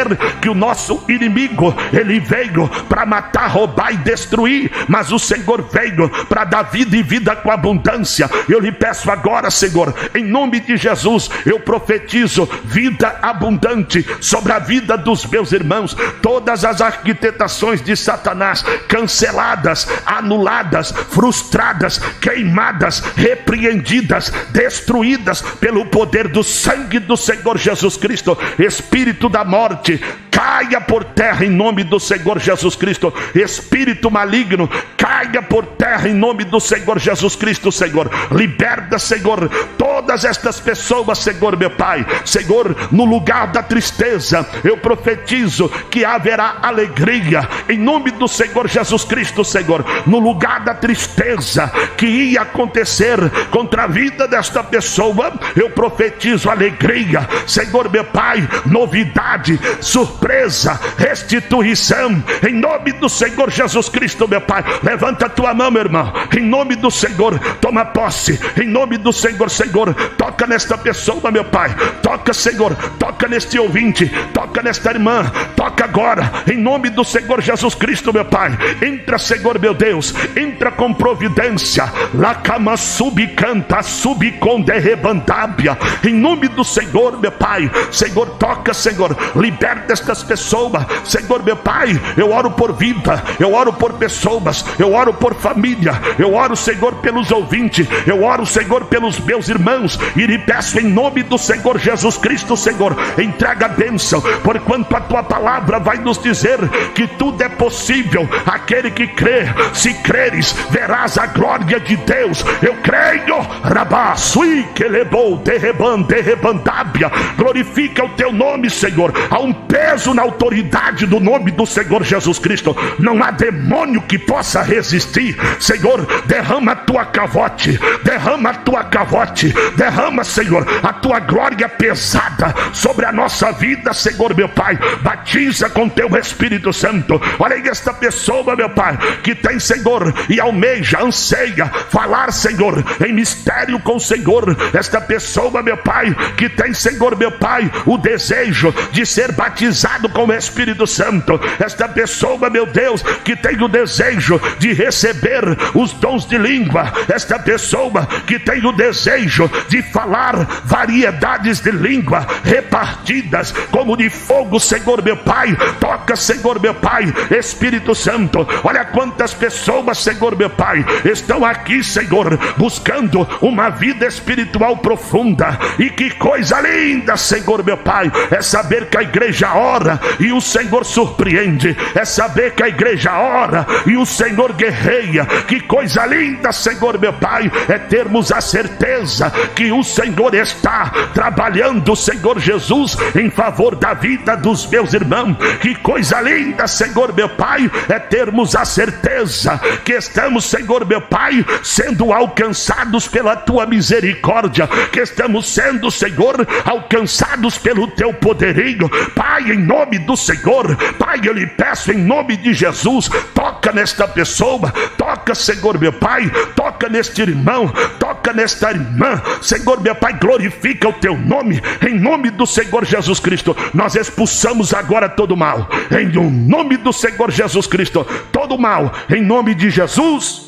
dizer que o nosso inimigo, ele veio para matar, roubar e destruir, mas o Senhor veio para dar vida e vida com abundância. Eu lhe peço agora, Senhor, em nome de Jesus, eu profetizo vida abundante sobre a vida dos meus irmãos. Todas as arquitetações de Satanás canceladas, anuladas, frustradas, queimadas, repreendidas, destruídas pelo poder do sangue do Senhor Jesus Cristo. Espírito da morte, caia por terra em nome do Senhor Jesus Cristo. Espírito maligno, caia por terra em nome do Senhor Jesus Cristo, Senhor. Liberta, Senhor, todas estas pessoas, Senhor meu Pai. Senhor, no lugar da tristeza, eu profetizo que haverá alegria em nome do Senhor Jesus Cristo, Senhor. No lugar da tristeza que ia acontecer contra a vida desta pessoa, eu profetizo alegria, Senhor meu Pai, novidade, surpresa, restituição, em nome do Senhor Jesus Cristo, meu Pai. Levanta a tua mão, meu irmão, em nome do Senhor, toma posse, em nome do Senhor. Senhor, toca nesta pessoa, meu Pai, toca, Senhor, toca neste ouvinte, toca nesta irmã, toca agora, em nome do Senhor Jesus Cristo, meu Pai. Entra, Senhor meu Deus, entra com providência, lacama subcanta, subconde rebandábia, em nome do Senhor, meu Pai. Senhor, toca, Senhor, liberta estas pessoas, Senhor meu Pai. Eu oro por vida, eu oro por pessoas, eu oro por família, eu oro, Senhor, pelos ouvintes, eu oro, Senhor, pelos meus irmãos, e lhe peço em nome do Senhor Jesus Cristo, Senhor, entrega a bênção, porquanto a tua palavra vai nos dizer que tudo é possível aquele que crê. Se creres, verás a glória de Deus. Eu creio, rabasui que levou derrebandábia. Glorifica o teu nome, Senhor. Há um peso na autoridade do nome do Senhor Jesus Cristo. Não há demônio que possa resistir. Senhor, derrama a tua cavote, derrama a tua cavote, derrama, Senhor, a tua glória pesada sobre a nossa vida, Senhor meu Pai. Batiza com teu Espírito Santo. Olha aí esta pessoa, meu Pai, que tem, Senhor, e almeja, anseia falar, Senhor, em mistério com o Senhor. Esta pessoa, meu Pai, que tem, Senhor meu Pai, o desejo de ser batizado com o Espírito Santo. Esta pessoa, meu Deus, que tem o desejo de receber os dons de língua. Esta pessoa que tem o desejo de falar variedades de língua repartidas como de fogo, Senhor meu Pai. Toca, Senhor meu Pai, Espírito Santo. Olha quantas pessoas, Senhor meu Pai, estão aqui, Senhor, buscando uma vida espiritual profunda. E que coisa linda, Senhor meu Pai, é saber que a igreja ora e o Senhor surpreende. É saber que a igreja ora e o Senhor guerreia. Que coisa linda, Senhor meu Pai, é termos a certeza que o Senhor está trabalhando, Senhor Jesus, em favor da vida dos meus irmãos. Que coisa linda, Senhor meu Pai, é termos a certeza que estamos, Senhor meu Pai, sendo alcançados pela tua misericórdia, que estamos sendo, Senhor, alcançados pelo teu poderio. Pai, em nome do Senhor, Pai, eu lhe peço em nome de Jesus, toca nesta pessoa, toca, Senhor meu Pai, toca neste irmão, toca nesta irmã, Senhor meu Pai, glorifica o teu nome, em nome do Senhor Jesus Cristo. Nós expulsamos agora todo mal, em nome do Senhor Jesus Cristo. Todo mal, em nome de Jesus,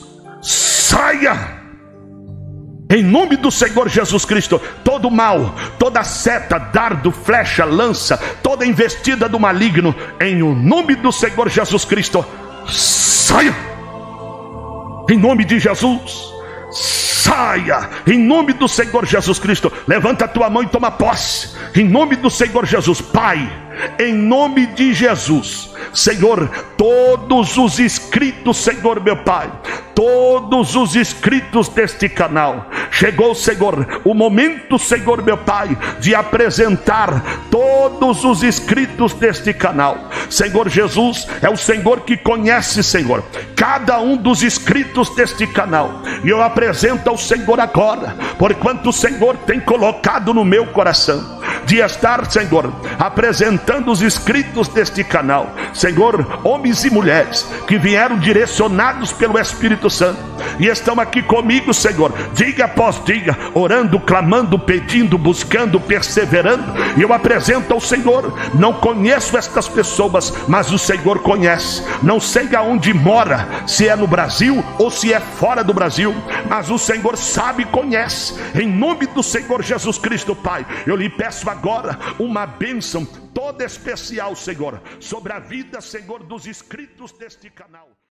saia. Em nome do Senhor Jesus Cristo, todo mal, toda seta, dardo, flecha, lança, toda investida do maligno, em o nome do Senhor Jesus Cristo, saia. Em nome de Jesus, saia. Em nome do Senhor Jesus Cristo, levanta a tua mão e toma posse. Em nome do Senhor Jesus, Pai, em nome de Jesus, Senhor, todos os inscritos, Senhor meu Pai, todos os inscritos deste canal, chegou, Senhor, o momento, Senhor meu Pai, de apresentar todos os inscritos deste canal. Senhor Jesus, é o Senhor que conhece, Senhor, cada um dos inscritos deste canal, e eu apresento ao Senhor agora, porquanto o Senhor tem colocado no meu coração de estar, Senhor, apresentando os inscritos deste canal, Senhor, homens e mulheres que vieram direcionados pelo Espírito Santo e estão aqui comigo, Senhor, dia após dia, orando, clamando, pedindo, buscando, perseverando. E eu apresento ao Senhor, não conheço estas pessoas, mas o Senhor conhece. Não sei aonde mora, se é no Brasil ou se é fora do Brasil, mas o Senhor sabe e conhece. Em nome do Senhor Jesus Cristo, Pai, eu lhe peço agora uma bênção toda especial, Senhor, sobre a vida, Senhor, dos inscritos deste canal.